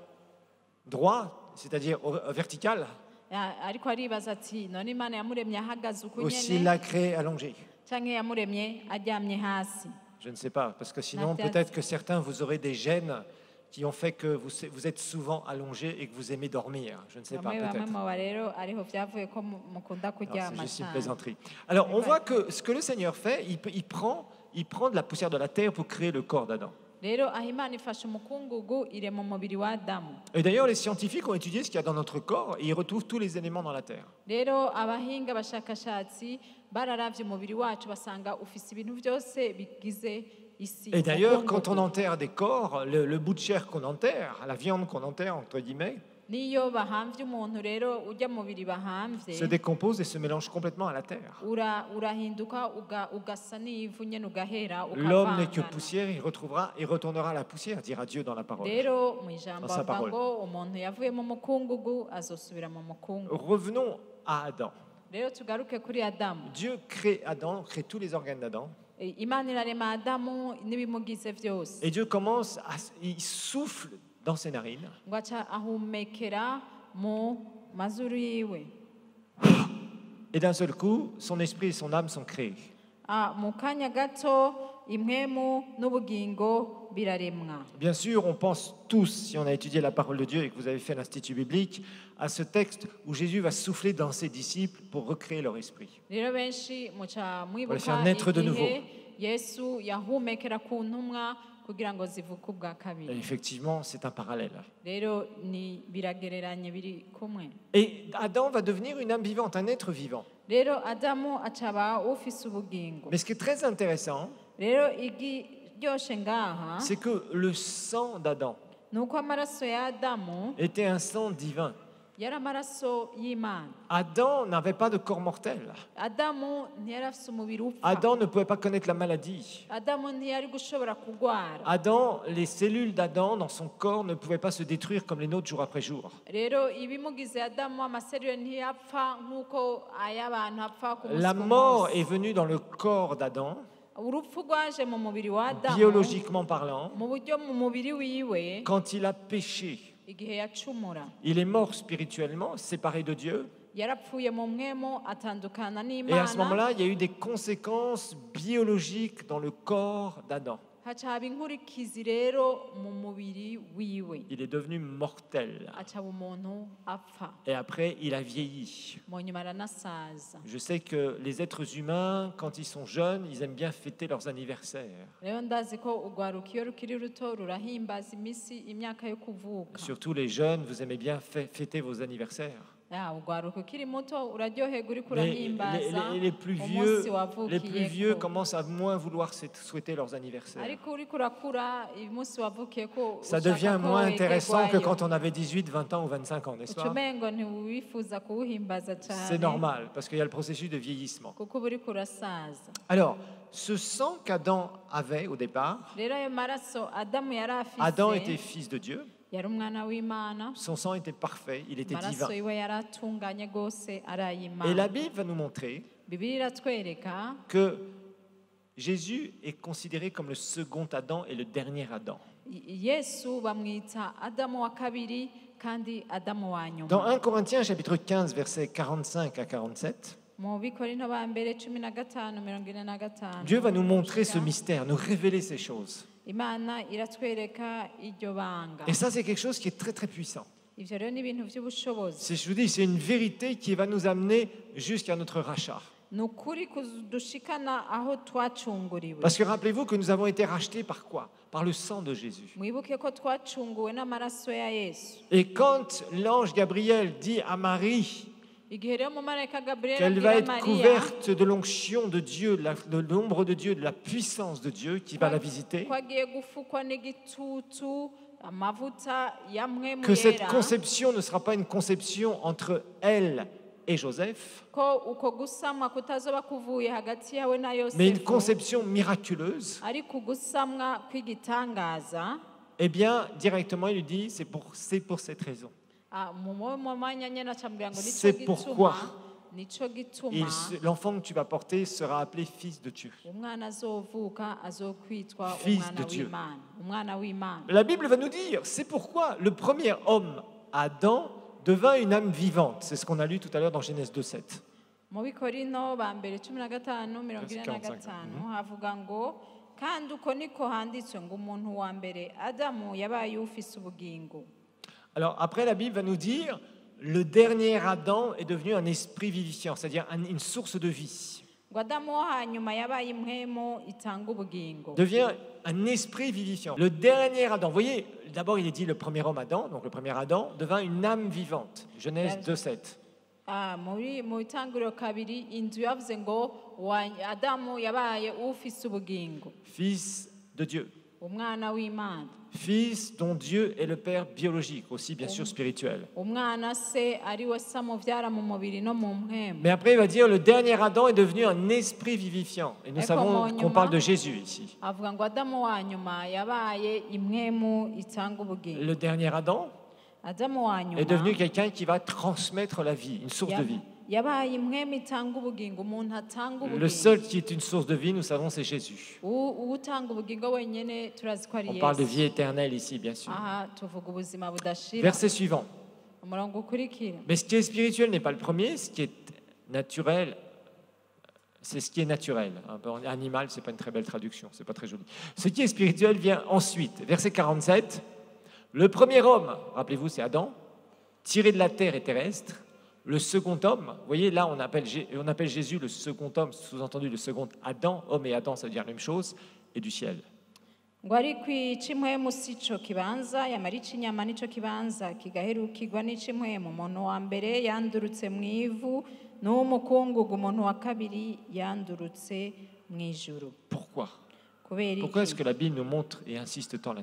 [SPEAKER 1] droit, c'est-à-dire au- vertical,
[SPEAKER 2] Ya- ariko aribaza ati none imana yamuremye ahagaze uko
[SPEAKER 1] ou s'il
[SPEAKER 2] nyene
[SPEAKER 1] l'a créé allongé.
[SPEAKER 2] canke yamuremye aryamye hasi
[SPEAKER 1] Je ne sais pas, parce que sinon,
[SPEAKER 2] Nathan.
[SPEAKER 1] peut-être que certains, vous aurez des gènes qui ont fait que vous, vous êtes souvent allongé et que vous aimez dormir. Je ne sais pas,
[SPEAKER 2] bamwe bamwe
[SPEAKER 1] peut-être.
[SPEAKER 2] muba rero ariho vyavuye ko mu- mukunda
[SPEAKER 1] Non,
[SPEAKER 2] kuryama
[SPEAKER 1] c'est juste une
[SPEAKER 2] cane
[SPEAKER 1] plaisanterie. Alors, on
[SPEAKER 2] Ouais.
[SPEAKER 1] voit que ce que le Seigneur fait, il, peut- il prend, il prend de la poussière de la terre pour créer le corps d'Adam.
[SPEAKER 2] rero aho imana ifashe umukungugu irema umubiri wa adamu
[SPEAKER 1] Et d'ailleurs, les scientifiques ont étudié ce qu'il y a dans notre corps et ils retrouvent tous les éléments dans la terre.
[SPEAKER 2] rero abahinga abashakashatsi bararavye umubiri wacu basanga ufise ibintu vyose bigize isi
[SPEAKER 1] Et d'ailleurs,
[SPEAKER 2] umukungugu.
[SPEAKER 1] quand on enterre des corps, le, le bout de chair qu'on enterre, la viande qu'on enterre, entre guillemets,
[SPEAKER 2] niyo bahamvye umuntu rero urya mubiri bahamvye
[SPEAKER 1] se décompose et se mélange complètement à la terre.
[SPEAKER 2] ura urahinduka uga- ugasa n'ivu nyene ugahera
[SPEAKER 1] L'homme n'est que
[SPEAKER 2] ukavangana
[SPEAKER 1] poussière, il retrouvera et retournera à la poussière, dira Dieu dans la parole.
[SPEAKER 2] rero mu ijambo
[SPEAKER 1] Dans sa
[SPEAKER 2] bavuga
[SPEAKER 1] parole.
[SPEAKER 2] ngo umuntu yavuye mu mukungugu azosubira mu mukungugu
[SPEAKER 1] Revenons à Adam.
[SPEAKER 2] rero tugaruke kuri adamu
[SPEAKER 1] Dieu crée Adam, crée tous les organes d'Adam.
[SPEAKER 2] E, imana irarema adamu n'ibimugize vyose
[SPEAKER 1] Et Dieu commence, à, il souffle dans ses narines.
[SPEAKER 2] ngo aca ahumekera mu mazuru yiwe
[SPEAKER 1] Et d'un seul coup, son esprit et son âme sont créés.
[SPEAKER 2] Ah, mu kanya gato impwemu n'ubugingo biraremwa
[SPEAKER 1] Bien sûr, on pense tous, si on a étudié la parole de Dieu et que vous avez fait l'Institut biblique, à ce texte où Jésus va souffler dans ses disciples pour recréer leur esprit.
[SPEAKER 2] rero benshi muca
[SPEAKER 1] Pour les faire
[SPEAKER 2] mwibuka
[SPEAKER 1] naître de
[SPEAKER 2] igihe yesu yahumekera ku ntumwa kugira ngo zivuke ubwa
[SPEAKER 1] Et
[SPEAKER 2] kabiri
[SPEAKER 1] effectivement, c'est un parallèle.
[SPEAKER 2] rero ni biragereranye biri kumwe
[SPEAKER 1] Et Adam va devenir une âme vivante, un être vivant.
[SPEAKER 2] rero adamu acaba ufise ubugingo
[SPEAKER 1] Mais ce qui est très intéressant,
[SPEAKER 2] rero igiryoshe ngaha
[SPEAKER 1] c'est que le sang d'Adam,
[SPEAKER 2] ni uko amaraso ya adamu
[SPEAKER 1] était un sang divin.
[SPEAKER 2] yari amaraso y'imana.
[SPEAKER 1] Adam n'avait pas de corps mortel.
[SPEAKER 2] adamu ntiyari afite umubiri upfa.
[SPEAKER 1] Adam ne pouvait pas connaître la maladie.
[SPEAKER 2] adamu ntiyari gushobora kurwara.
[SPEAKER 1] Adam, les cellules d'Adam dans son corps ne pouvaient pas se détruire comme les nôtres jour après jour.
[SPEAKER 2] rero ibimugize adamu amaserire ntiyapfa nk'uko ay'abantu apfa ku munsi
[SPEAKER 1] La
[SPEAKER 2] ku
[SPEAKER 1] mort
[SPEAKER 2] munsi.
[SPEAKER 1] est venue dans le corps d'Adam,
[SPEAKER 2] urupfu rwaje mu mubiri wa adamu
[SPEAKER 1] biologiquement parlant,
[SPEAKER 2] mu buryo mu mubiri wiwe
[SPEAKER 1] quand il a péché.
[SPEAKER 2] igihe yacumura.
[SPEAKER 1] Il est mort spirituellement, séparé de Dieu.
[SPEAKER 2] yarapfuye mu mwemo atandukana
[SPEAKER 1] Et à ce
[SPEAKER 2] n'imana.
[SPEAKER 1] moment-là, il y a eu des conséquences biologiques dans le corps d'Adam.
[SPEAKER 2] haca haba inkurikizi rero mu mubiri wiwe.
[SPEAKER 1] Il est devenu mortel.
[SPEAKER 2] aca aba umuntu apfa.
[SPEAKER 1] Et après, il a vieilli.
[SPEAKER 2] mu nyuma aranasaza.
[SPEAKER 1] Je sais que les êtres humains, quand ils sont jeunes, ils aiment bien fêter leurs anniversaires.
[SPEAKER 2] rero ndazi ko urwaruka iyo rukiri ruto rurahimbaza iminsi imyaka yo kuvuka.
[SPEAKER 1] Surtout les jeunes, vous aimez bien fê- fêter vos anniversaires.
[SPEAKER 2] Ya, urwaruka ukiri muto uraryoherwa uriko
[SPEAKER 1] Mais les,
[SPEAKER 2] urahimbaza
[SPEAKER 1] les- les plus
[SPEAKER 2] umunsi
[SPEAKER 1] vieux, les plus vieux
[SPEAKER 2] wavukiyeko.
[SPEAKER 1] commencent à moins vouloir s- souhaiter leurs anniversaires.
[SPEAKER 2] ariko uriko urakura umunsi wavukiyeko
[SPEAKER 1] Ça
[SPEAKER 2] ushaka
[SPEAKER 1] devient
[SPEAKER 2] ko
[SPEAKER 1] moins intéressant que
[SPEAKER 2] wegerwayo.
[SPEAKER 1] quand on avait dix-huit, vingt ans ou vingt-cinq ans, n'est-ce
[SPEAKER 2] uca
[SPEAKER 1] pas?
[SPEAKER 2] umengo ntiwifuza kuwuhimbaza
[SPEAKER 1] C'est
[SPEAKER 2] cyane
[SPEAKER 1] normal, parce qu'il y a le processus de vieillissement.
[SPEAKER 2] kuko uba uriko urasaza.
[SPEAKER 1] Alors, ce sang qu'Adam avait au départ,
[SPEAKER 2] rero ayo maraso adamu yari
[SPEAKER 1] Adam était
[SPEAKER 2] afise
[SPEAKER 1] fils de Dieu,
[SPEAKER 2] yari umwana w'imana.
[SPEAKER 1] son sang était parfait, il était
[SPEAKER 2] amaraso
[SPEAKER 1] divin.
[SPEAKER 2] yiwe yari atunganye rwose ari
[SPEAKER 1] Et la
[SPEAKER 2] ay'imana.
[SPEAKER 1] Bible va nous montrer
[SPEAKER 2] bibiliya iratwereka
[SPEAKER 1] que Jésus est considéré comme le second Adam et le dernier Adam.
[SPEAKER 2] i- yesu bamwita adamu wa kabiri kandi adamu wa
[SPEAKER 1] Dans
[SPEAKER 2] nyuma.
[SPEAKER 1] premier Corinthiens chapitre quinze, versets quarante-cinq à quarante-sept,
[SPEAKER 2] mu bikorinto ba mbere cumi na gatanu mirongo ine na gatanu
[SPEAKER 1] Dieu va nous montrer ce mystère, nous révéler ces choses.
[SPEAKER 2] imana iratwereka iryo banga.
[SPEAKER 1] Et ça, c'est quelque chose qui est très très puissant.
[SPEAKER 2] ivyo rero ni ibintu by'ubushobozi.
[SPEAKER 1] C'est, je vous dis, c'est une vérité qui va nous amener jusqu'à notre rachat.
[SPEAKER 2] ni ukuri kudushikana aho twacunguriwe.
[SPEAKER 1] Parce que rappelez-vous que nous avons été rachetés par quoi? Par le sang de Jésus.
[SPEAKER 2] mwibuke ko twacunguwe n'amaraso ya yesu.
[SPEAKER 1] Et quand l'ange Gabriel dit à Marie
[SPEAKER 2] igihe rero umumarayika gaburiyeli
[SPEAKER 1] qu'elle va
[SPEAKER 2] abwira
[SPEAKER 1] être
[SPEAKER 2] mariya
[SPEAKER 1] couverte de l'onction de Dieu, de la- de l'ombre de Dieu, de la puissance de Dieu qui va la visiter,
[SPEAKER 2] ko agiye gufukwa n'igitutu amavuta ya mpwemu
[SPEAKER 1] que cette
[SPEAKER 2] yera,
[SPEAKER 1] conception ne sera pas une conception entre elle et Joseph,
[SPEAKER 2] ko uko gusamwa kutazoba kuvuye hagati yawe na
[SPEAKER 1] mais une
[SPEAKER 2] yosefu
[SPEAKER 1] conception miraculeuse,
[SPEAKER 2] ariko ugusamwa kw'igitangaza.
[SPEAKER 1] eh bien, directement, il lui dit, c'est pour, c'est pour cette raison.
[SPEAKER 2] Ah, mu mu- mu mwanya nyene acambwira ngo nico
[SPEAKER 1] C'est pourquoi
[SPEAKER 2] gituma nico gituma
[SPEAKER 1] Il se- l'enfant que tu vas porter sera appelé fils de Dieu.
[SPEAKER 2] umwana azovuka azokwitwa
[SPEAKER 1] Fils
[SPEAKER 2] umwana
[SPEAKER 1] de Dieu.
[SPEAKER 2] w'imana umwana w'imana.
[SPEAKER 1] La Bible va nous dire, c'est pourquoi le premier homme, Adam, devint une âme vivante. C'est ce qu'on a lu tout à l'heure dans Genèse deux sept.
[SPEAKER 2] mu bikorino ba mbere cumi na gatanu mirongo ine na gatanu havuga ngo kandi uko niko handitswe ngo umuntu wa mbere adamu yabaye ufise ubugingo.
[SPEAKER 1] Alors après, la Bible va nous dire, le dernier Adam est devenu un esprit vivifiant, c'est-à-dire un- une source de vie.
[SPEAKER 2] ngo adamu wo hanyuma yabaye impwemu itanga ubugingo.
[SPEAKER 1] Devient un esprit vivifiant. Le dernier Adam, vous voyez, d'abord il est dit le premier homme Adam, donc le premier Adam, devint une âme vivante. Genèse deux sept.
[SPEAKER 2] Ah, muri mu itanguriro kabiri inzu yavuze ngo wa adamu yabaye ufise ubugingo
[SPEAKER 1] Fils de Dieu.
[SPEAKER 2] umwana w'imana.
[SPEAKER 1] Fils dont Dieu est le Père biologique, aussi bien sûr spirituel.
[SPEAKER 2] umwana se ari we se amuvyara mu mubiri no mu mpwemu.
[SPEAKER 1] Mais après, il va dire, le dernier Adam est devenu un esprit vivifiant. Et nous
[SPEAKER 2] Ecco,
[SPEAKER 1] savons
[SPEAKER 2] mo
[SPEAKER 1] qu'on
[SPEAKER 2] nyuma-
[SPEAKER 1] parle de Jésus ici.
[SPEAKER 2] avuga ngo adamu wa nyuma yabaye impwemu itanga ubugingo.
[SPEAKER 1] Le dernier Adam
[SPEAKER 2] adamu wa nyuma
[SPEAKER 1] est devenu quelqu'un qui va transmettre la vie, une source
[SPEAKER 2] ya-
[SPEAKER 1] de vie.
[SPEAKER 2] yabaye impwemu itanga ubugingo umuntu atanga
[SPEAKER 1] Le
[SPEAKER 2] ubugingo.
[SPEAKER 1] seul qui est une source de vie, nous savons, c'est Jésus.
[SPEAKER 2] U- utanga ubugingo wenyene turazi ko ari
[SPEAKER 1] On parle de
[SPEAKER 2] yesu.
[SPEAKER 1] vie éternelle ici, bien sûr.
[SPEAKER 2] aha tuvuga ubuzima budashira.
[SPEAKER 1] Verset suivant.
[SPEAKER 2] umurongo ukurikira
[SPEAKER 1] Mais ce qui est spirituel n'est pas le premier, ce qui est naturel, c'est ce qui est naturel. Un peu animal, c'est pas une très belle traduction, c'est pas très joli. Ce qui est spirituel vient ensuite. Verset quarante-sept. Le premier homme, rappelez-vous, c'est Adam, tiré de la terre et terrestre. Le second homme, vous voyez, là on appelle, Jé- on appelle Jésus le second homme, sous-entendu le second Adam. Homme et Adam, ça veut dire la même chose, et du ciel.
[SPEAKER 2] ngo ariko ic'impwemu si co kibanza yamara ic'inyama nico kibanza kigaherukirwa n'ic'impwemu. umuntu wa mbere yandurutse mu ivu n'uw'umukungugu umuntu wa kabiri yandurutse mu ijuru.
[SPEAKER 1] Pourquoi
[SPEAKER 2] kubera
[SPEAKER 1] Pourquoi est-ce
[SPEAKER 2] iki
[SPEAKER 1] que la Bible nous montre et insiste tant là-dessus?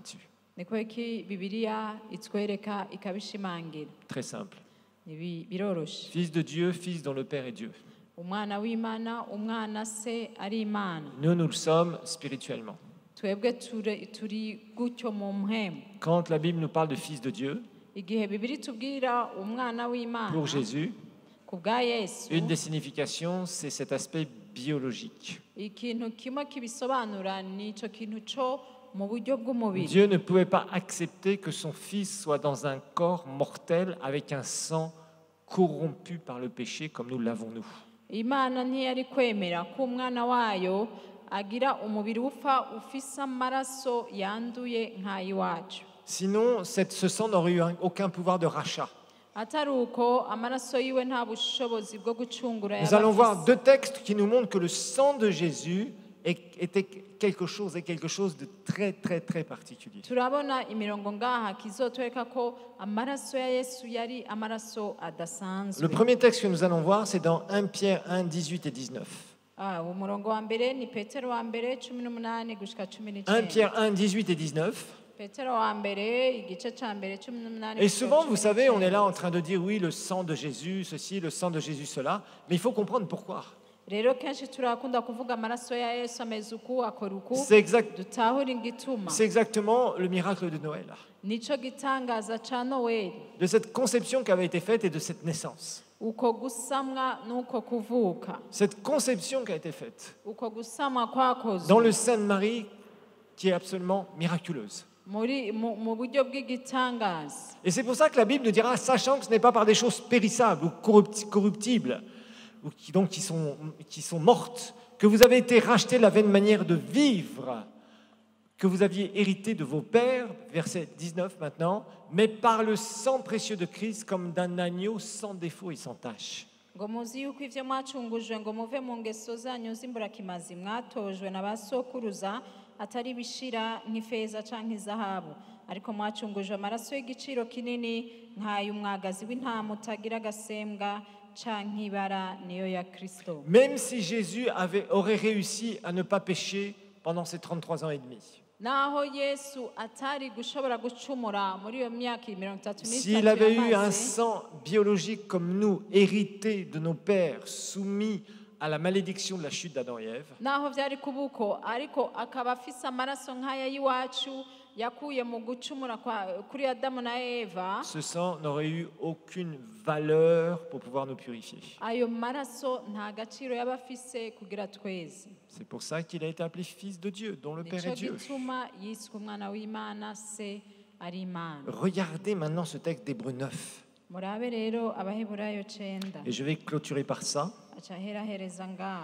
[SPEAKER 2] niko iki bibiliya itwereka ikabishimangira.
[SPEAKER 1] Très simple.
[SPEAKER 2] Ibi biroroshe.
[SPEAKER 1] Fils de Dieu, fils dont le Père est Dieu.
[SPEAKER 2] Umwana w'Imana, umwana se ari Imana.
[SPEAKER 1] Nous, nous le sommes spirituellement.
[SPEAKER 2] Twebwe turi turi gutyo mu mpemu.
[SPEAKER 1] Quand la Bible nous parle de fils de Dieu,
[SPEAKER 2] Igihe Bibiri tubwira umwana w'Imana
[SPEAKER 1] pour Jésus,
[SPEAKER 2] ku bwa Yesu,
[SPEAKER 1] une des significations, c'est cet aspect biologique.
[SPEAKER 2] ikintu kimwe kibisobanura ni ico kintu co mu buryo bw'umubiri.
[SPEAKER 1] Dieu ne pouvait pas accepter que son fils soit dans un corps mortel avec un sang corrompu par le péché comme nous l'avons nous.
[SPEAKER 2] Imana ntiyari kwemera ko umwana wayo agira umubiri upfa ufise amaraso yanduye nk'ay'iwacu.
[SPEAKER 1] Sinon, cette- ce sang n'aurait eu un- aucun pouvoir de rachat.
[SPEAKER 2] Atari uko amaraso yiwe nta bushobozi bwo gucungura
[SPEAKER 1] Nous
[SPEAKER 2] yaba
[SPEAKER 1] allons voir
[SPEAKER 2] afise.
[SPEAKER 1] deux textes qui nous montrent que le sang de Jésus est- était quelque chose, est quelque chose de très, très, très particulier.
[SPEAKER 2] Turabona imirongo ngaha kizotwereka ko amaraso ya Yesu yari amaraso adasanzwe.
[SPEAKER 1] Le premier texte que nous allons voir, c'est dans un Pierre un, dix-huit et dix-neuf.
[SPEAKER 2] Ah, umurongo wa mbere ni Petero wa mbere cumi n'umunani gushika cumi
[SPEAKER 1] un
[SPEAKER 2] n'icenda.
[SPEAKER 1] Pierre un, dix-huit et dix-neuf.
[SPEAKER 2] Petero wa mbere igice ca mbere cumi n'umunani
[SPEAKER 1] Et
[SPEAKER 2] gushika
[SPEAKER 1] souvent,
[SPEAKER 2] cumi
[SPEAKER 1] vous savez, on est là
[SPEAKER 2] n'icenda.
[SPEAKER 1] en train de dire oui, le sang de Jésus, ceci, le sang de Jésus, cela. Mais il faut comprendre pourquoi.
[SPEAKER 2] Rero kenshi turakunda kuvuga amaraso ya Yesu ameze uku akora uku.
[SPEAKER 1] C'est exact,
[SPEAKER 2] Dutahura igituma.
[SPEAKER 1] c'est exactement le miracle de Noël,
[SPEAKER 2] Nico gitangaza ca Noweli.
[SPEAKER 1] de cette conception qui avait été faite et de cette naissance.
[SPEAKER 2] Uko gusamwa nuko kuvuka.
[SPEAKER 1] Cette conception qui a été faite
[SPEAKER 2] Uko gusamwa kwakozwe.
[SPEAKER 1] dans le sein de Marie qui est absolument miraculeuse.
[SPEAKER 2] Muri mu mu buryo bw'igitangaza.
[SPEAKER 1] Et c'est pour ça que la Bible nous dira, sachant que ce n'est pas par des choses périssables ou corrupti- corruptibles, ou qui, donc qui sont, qui sont mortes, que vous avez été rachetés de la vaine manière de vivre que vous aviez hérité de vos pères, verset dix-neuf maintenant, mais par le sang précieux de Christ comme d'un agneau sans défaut et sans tache.
[SPEAKER 2] Ngo muzi yuko ivyo mwacungujwe ngo muve mu ngeso zanyu z'imburakimazi mwatojwe na ba sokuruza atari bishira nk'ifeza canke izahabu, ariko mwacungujwe amaraso y'igiciro kinini nk'ay'umwagazi w'intama utagira agasembwa canke ibara niyo ya Kristo.
[SPEAKER 1] Même si Jésus avait, aurait réussi à ne pas pécher pendant ces trente-trois ans et demi,
[SPEAKER 2] Naho Yesu atari gushobora gucumura muri iyo myaka mirongo itatu
[SPEAKER 1] s'il
[SPEAKER 2] n'itatu
[SPEAKER 1] avait eu un
[SPEAKER 2] yamaze,
[SPEAKER 1] sang biologique comme nous, hérité de nos pères, soumis à la malédiction de la chute d'Adam et Ève,
[SPEAKER 2] naho vyari kubuko ariko akaba afise amaraso nk'aya y'iwacu yakuye mu gucumura kwa- kuri Adamu na Eva,
[SPEAKER 1] ce sang n'aurait eu aucune valeur pour pouvoir nous purifier.
[SPEAKER 2] ayo maraso nta gaciro yaba afise kugira tweze.
[SPEAKER 1] C'est pour ça qu'il a été appelé fils de Dieu, dont le Père
[SPEAKER 2] Nico
[SPEAKER 1] est Dieu.
[SPEAKER 2] gituma yiswe umwana w'Imana, se ari Imana.
[SPEAKER 1] Regardez maintenant ce texte d'Hébreux neuf.
[SPEAKER 2] Murabe rero Abaheburayo cenda
[SPEAKER 1] Et je vais clôturer par ça.
[SPEAKER 2] aca aherahereza ngaho.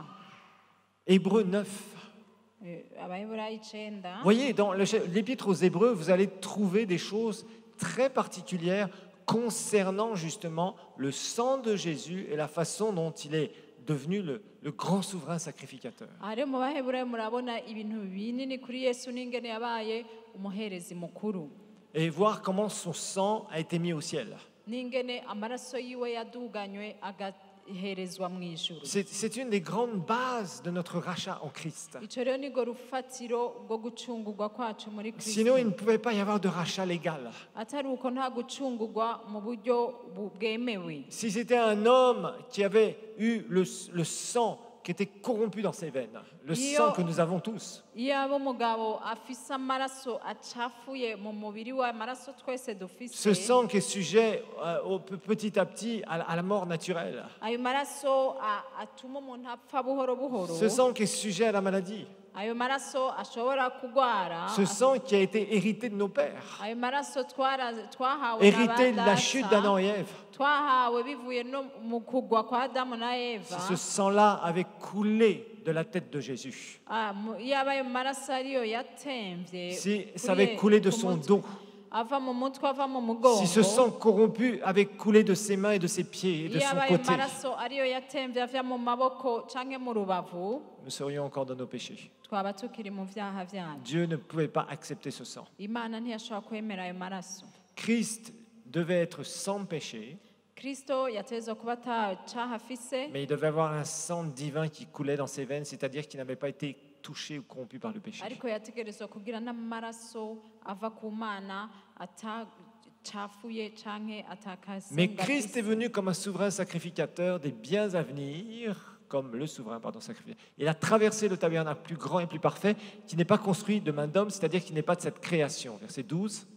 [SPEAKER 1] Hébreux neuf.
[SPEAKER 2] Eh, Abaheburayo icenda.
[SPEAKER 1] Voyez, dans le cha- l'épître aux Hébreux, vous allez trouver des choses très particulières concernant justement le sang de Jésus et la façon dont il est devenu le, le grand souverain sacrificateur.
[SPEAKER 2] Ari mu Baheburayo murabona ibintu binini kuri Yesu n'ingene yabaye umuherezi mukuru.
[SPEAKER 1] Et voir comment son sang a été mis au ciel.
[SPEAKER 2] N'ingene amaraso yiwe yaduganywe agaherezwa mu ijuru.
[SPEAKER 1] C'est c'est une des grandes bases de notre rachat en Christ.
[SPEAKER 2] Ico rero ni go rufatiro rwo gucungurwa kwacu muri
[SPEAKER 1] Sinon, il
[SPEAKER 2] Kristo.
[SPEAKER 1] ne pouvait pas y avoir de rachat légal.
[SPEAKER 2] Atari uko nta gucungurwa mu buryo bu- bwemewe.
[SPEAKER 1] Si c'était un homme qui avait eu le, le sang qui était corrompu dans ses veines, le
[SPEAKER 2] Yo.
[SPEAKER 1] sang que nous avons tous,
[SPEAKER 2] Iyo aba umugabo afise amaraso acafuye mu mubiri we, amaraso twese
[SPEAKER 1] ce
[SPEAKER 2] dufise,
[SPEAKER 1] sang qui est sujet euh, au, petit à petit à, à la mort naturelle,
[SPEAKER 2] ayo maraso a- atuma umuntu apfa buhoro buhoro,
[SPEAKER 1] ce sang qui est sujet à la maladie,
[SPEAKER 2] ayo maraso ashobora kugwara,
[SPEAKER 1] ce sang qui a été hérité de nos pères,
[SPEAKER 2] ayo maraso twara- twahawe
[SPEAKER 1] hérité de la
[SPEAKER 2] n'abadata,
[SPEAKER 1] chute d'Adam et Ève.
[SPEAKER 2] twahawe bivuye no mu kugwa kwa Adamu na Eva.
[SPEAKER 1] Si ce sang-là avait coulé de la tête de Jésus,
[SPEAKER 2] Ah, mu- iyo abayo maraso ariyo yatemvye
[SPEAKER 1] si
[SPEAKER 2] kuri
[SPEAKER 1] ça avait
[SPEAKER 2] ye-
[SPEAKER 1] coulé de
[SPEAKER 2] ku
[SPEAKER 1] son
[SPEAKER 2] mutwe,
[SPEAKER 1] dos,
[SPEAKER 2] ava mu mutwe ava mu mugongo,
[SPEAKER 1] si ce sang corrompu avait coulé de ses mains et de ses pieds et de
[SPEAKER 2] iyo
[SPEAKER 1] son
[SPEAKER 2] abayo
[SPEAKER 1] côté,
[SPEAKER 2] maraso ariyo yatemvye ava mu maboko canke mu rubavu,
[SPEAKER 1] nous serions encore dans nos péchés.
[SPEAKER 2] twaba tukiri mu vyaha vyacu.
[SPEAKER 1] Dieu ne pouvait pas accepter ce sang.
[SPEAKER 2] Imana ntiyashobora kwemera ayo maraso.
[SPEAKER 1] Christ devait être sans péché,
[SPEAKER 2] Kristo yategerezwa kuba ata caha afise,
[SPEAKER 1] mais il devait avoir un sang divin qui coulait dans ses veines, c'est-à-dire qu'il n'avait pas été touché ou corrompu par le péché.
[SPEAKER 2] ariko yategerezwa kugira n'amaraso ava ku mana atacafuye canke
[SPEAKER 1] Mais Christ est
[SPEAKER 2] atakasenga.
[SPEAKER 1] venu comme un souverain sacrificateur des biens à venir, comme le souverain pardon, sacrificateur. Il a traversé le tabernacle plus grand et plus parfait, qui n'est pas construit de main d'homme, c'est-à-dire qui n'est pas de cette création. Verset douze.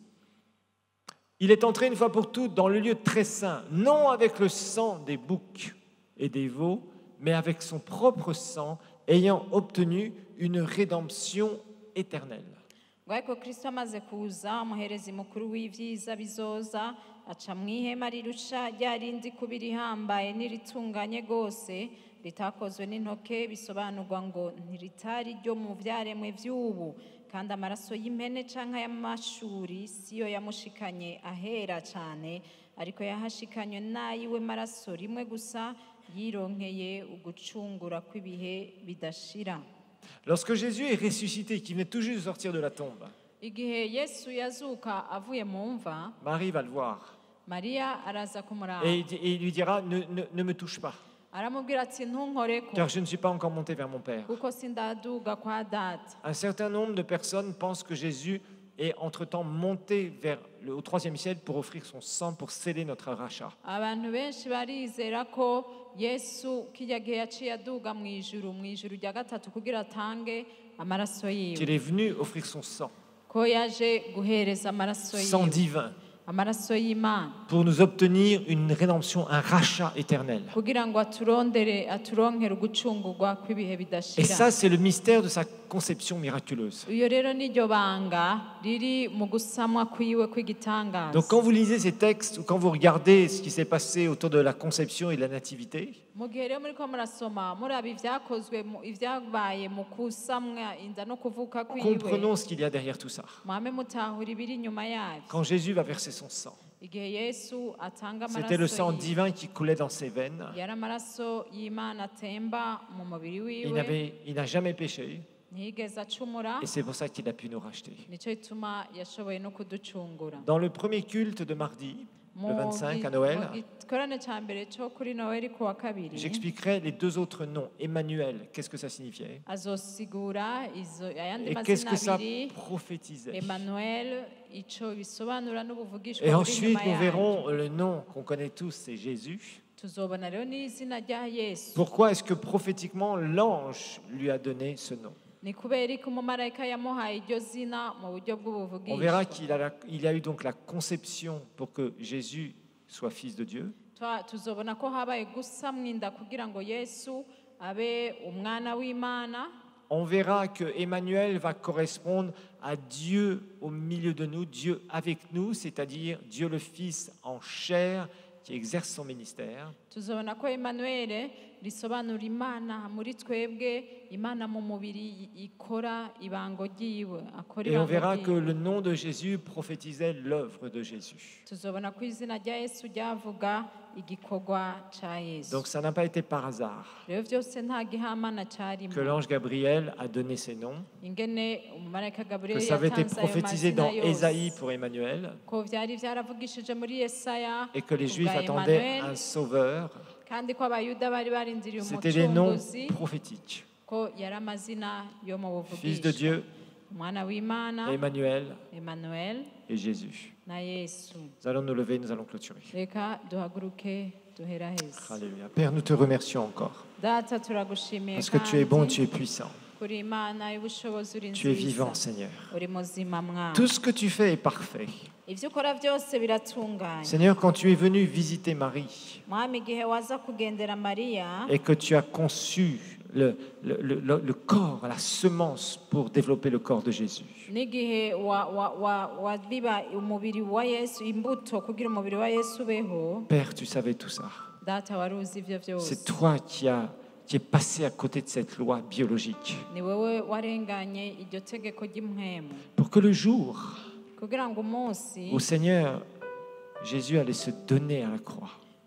[SPEAKER 1] Il est entré une fois pour toutes dans le lieu très saint, non avec le sang des boucs et des veaux, mais avec son propre sang, ayant obtenu une rédemption éternelle.
[SPEAKER 2] ngo ariko kristo amaze kuza umuherezi mukuru w'ivyiza bizoza aca mu ihema rirusha rya rindi kuba irihambaye n'iritunganye rwose ritakozwe n'intoke bisobanurwa ngo ntiritari ryo mu vyaremwe vy'ubu kandi amaraso y'impene canke y'amashuri siyo yamushikanye ahera cane ariko yahashikanywe n'ayiwe maraso rimwe gusa yironkeye ugucungura kw'ibihe bidashira.
[SPEAKER 1] Lorsque Jésus est ressuscité, qui venait tout juste de sortir de la tombe,
[SPEAKER 2] igihe yesu yazuka avuye mu mva
[SPEAKER 1] Marie va le voir
[SPEAKER 2] mariya araza kumuraba
[SPEAKER 1] et il- et il lui dira ne, ne- ne me touche pas,
[SPEAKER 2] aramubwira ati ntunkoreko
[SPEAKER 1] car je ne suis pas encore monté vers mon Père.
[SPEAKER 2] kuko sindaduga kwa data.
[SPEAKER 1] Un certain nombre de personnes pensent que Jésus est entre-temps monté vers le, au troisième ciel pour offrir son sang pour sceller notre rachat.
[SPEAKER 2] abantu benshi barizera ko yesu kirya gihe yaciye aduga mu ijuru mu ijuru rya gatatu kugira atange amaraso
[SPEAKER 1] Qu'il
[SPEAKER 2] yiwe
[SPEAKER 1] est venu offrir son sang,
[SPEAKER 2] ko yaje guhereza amaraso
[SPEAKER 1] sang
[SPEAKER 2] yiwe
[SPEAKER 1] divin,
[SPEAKER 2] amaraso y'imana
[SPEAKER 1] pour nous obtenir une rédemption, un rachat éternel.
[SPEAKER 2] kugira ngo aturondere aturonkere ugucungurwa kw'ibihe
[SPEAKER 1] Et
[SPEAKER 2] bidashira.
[SPEAKER 1] ça, c'est le mystère de sa conception miraculeuse.
[SPEAKER 2] iyo rero niryo banga riri mu gusamwa kwiwe kw'igitangaza.
[SPEAKER 1] Donc quand vous lisez ces textes ou quand vous regardez ce qui s'est passé autour de la conception et de la nativité,
[SPEAKER 2] mu gihe rero muriko murasoma muraba ivyakozwe mu- ivyabaye mu kusamwa inda no kuvuka kwiwe
[SPEAKER 1] comprenons ce qu'il y a derrière tout ça.
[SPEAKER 2] mwame mutahura ibiri inyuma yavyo.
[SPEAKER 1] Quand Jésus va verser son sang,
[SPEAKER 2] igihe yesu atanga
[SPEAKER 1] c'était le sang
[SPEAKER 2] amaraso yiwe,
[SPEAKER 1] divin qui coulait dans ses veines.
[SPEAKER 2] yari amaraso y'imana atemba mu mubiri
[SPEAKER 1] Il
[SPEAKER 2] wiwe
[SPEAKER 1] n'avait- il n'a jamais péché
[SPEAKER 2] ntiyigeze acumura
[SPEAKER 1] et c'est pour ça qu'il a pu nous racheter.
[SPEAKER 2] nico gituma yashoboye no kuducungura.
[SPEAKER 1] Dans le premier culte de mardi, le vingt-cinq à Noël,
[SPEAKER 2] mu gikorane ca mbere co kuri noweli ku wa kabiri
[SPEAKER 1] j'expliquerai les deux autres noms. Emmanuel, qu'est-ce que ça signifiait
[SPEAKER 2] azosigura izo ayandi
[SPEAKER 1] et qu'est-ce
[SPEAKER 2] mazina
[SPEAKER 1] que ça
[SPEAKER 2] abiri.
[SPEAKER 1] prophétisait.
[SPEAKER 2] Emmanuel ico bisobanura n'ubuvugishwa
[SPEAKER 1] Et
[SPEAKER 2] buri
[SPEAKER 1] ensuite,
[SPEAKER 2] inyuma
[SPEAKER 1] nous
[SPEAKER 2] yayo.
[SPEAKER 1] verrons le nom qu'on connaît tous, c'est Jésus.
[SPEAKER 2] tuzobona rero n'izina rya yesu.
[SPEAKER 1] Pourquoi est-ce que prophétiquement l'ange lui a donné ce nom?
[SPEAKER 2] ni kubera ko umumarayika yamuhaye iryo zina mu buryo
[SPEAKER 1] On verra
[SPEAKER 2] bw'ubuvugishwa.
[SPEAKER 1] qu'il a, la- il y a eu donc la conception pour que Jésus soit fils de Dieu.
[SPEAKER 2] Twa- tuzobona ko habaye gusamwa inda kugira ngo yesu abe umwana w'imana.
[SPEAKER 1] On verra que Emmanuel va correspondre à Dieu au milieu de nous, Dieu avec nous, c'est-à-dire Dieu le Fils en chair qui exerce son ministère.
[SPEAKER 2] tuzobona ko emanuweli risobanura imana muri twebwe, imana mu mubiri ikora ibango ryiwe, akora
[SPEAKER 1] Et on
[SPEAKER 2] ibango
[SPEAKER 1] verra que
[SPEAKER 2] ryiwe.
[SPEAKER 1] le nom de Jésus prophétisait l'œuvre de Jésus.
[SPEAKER 2] tuzobona ko izina rya yesu ryavuga igikorwa ca yesu.
[SPEAKER 1] Donc ça n'a pas été par hasard
[SPEAKER 2] rero byose nta gihamana
[SPEAKER 1] que
[SPEAKER 2] carimo.
[SPEAKER 1] l'ange Gabriel a donné ces noms,
[SPEAKER 2] ingene umumarayika
[SPEAKER 1] que
[SPEAKER 2] gaburiyeli
[SPEAKER 1] ça avait été
[SPEAKER 2] yatanze ayo
[SPEAKER 1] prophétisé
[SPEAKER 2] mazina
[SPEAKER 1] dans
[SPEAKER 2] yose,
[SPEAKER 1] Ésaïe pour Emmanuel,
[SPEAKER 2] ko vyari vyaravugishije muri yesaya
[SPEAKER 1] et que les Juifs
[SPEAKER 2] kubwa
[SPEAKER 1] attendaient
[SPEAKER 2] Emmanuel,
[SPEAKER 1] un sauveur.
[SPEAKER 2] kandi ko abayuda bari barindiriye
[SPEAKER 1] C'était des noms
[SPEAKER 2] umucunguzi,
[SPEAKER 1] prophétiques.
[SPEAKER 2] ko yari amazina yo mu
[SPEAKER 1] Fils de
[SPEAKER 2] buvugisho.
[SPEAKER 1] Dieu,
[SPEAKER 2] umwana w'imana
[SPEAKER 1] Emmanuel
[SPEAKER 2] Emmanuel
[SPEAKER 1] et Jésus.
[SPEAKER 2] na yesu.
[SPEAKER 1] Nous allons nous lever, nous allons clôturer.
[SPEAKER 2] reka duhaguruke duheraheze.
[SPEAKER 1] Alléluia. Père, nous te remercions encore
[SPEAKER 2] data turagushimiye
[SPEAKER 1] parce que tu es bon,
[SPEAKER 2] kandi
[SPEAKER 1] tu es puissant,
[SPEAKER 2] kuri imana y'ubushobozi uri
[SPEAKER 1] tu es
[SPEAKER 2] nziza,
[SPEAKER 1] vivant, Seigneur.
[SPEAKER 2] uri muzima mwana.
[SPEAKER 1] Tout ce que tu fais est parfait.
[SPEAKER 2] ivyo ukora byose biratunganye.
[SPEAKER 1] Seigneur, quand tu es venu visiter Marie
[SPEAKER 2] mwami igihe waza kugendera mariya
[SPEAKER 1] et que tu as conçu le, le, le, le- le corps, la semence pour développer le corps de Jésus,
[SPEAKER 2] n'igihe wa- wa- wa- wabiba umubiri wa yesu, imbuto kugira umubiri wa yesu ubeho,
[SPEAKER 1] Père, tu savais tout ça.
[SPEAKER 2] data wari uzi ivyo
[SPEAKER 1] C'est
[SPEAKER 2] byose.
[SPEAKER 1] toi qui as qui est passé à côté de cette loi biologique
[SPEAKER 2] ni wewe warenganye iryo tegeko ry'impwemu
[SPEAKER 1] pour que le jour
[SPEAKER 2] kugira ngo umunsi
[SPEAKER 1] où Seigneur Jésus allait se donner à la croix,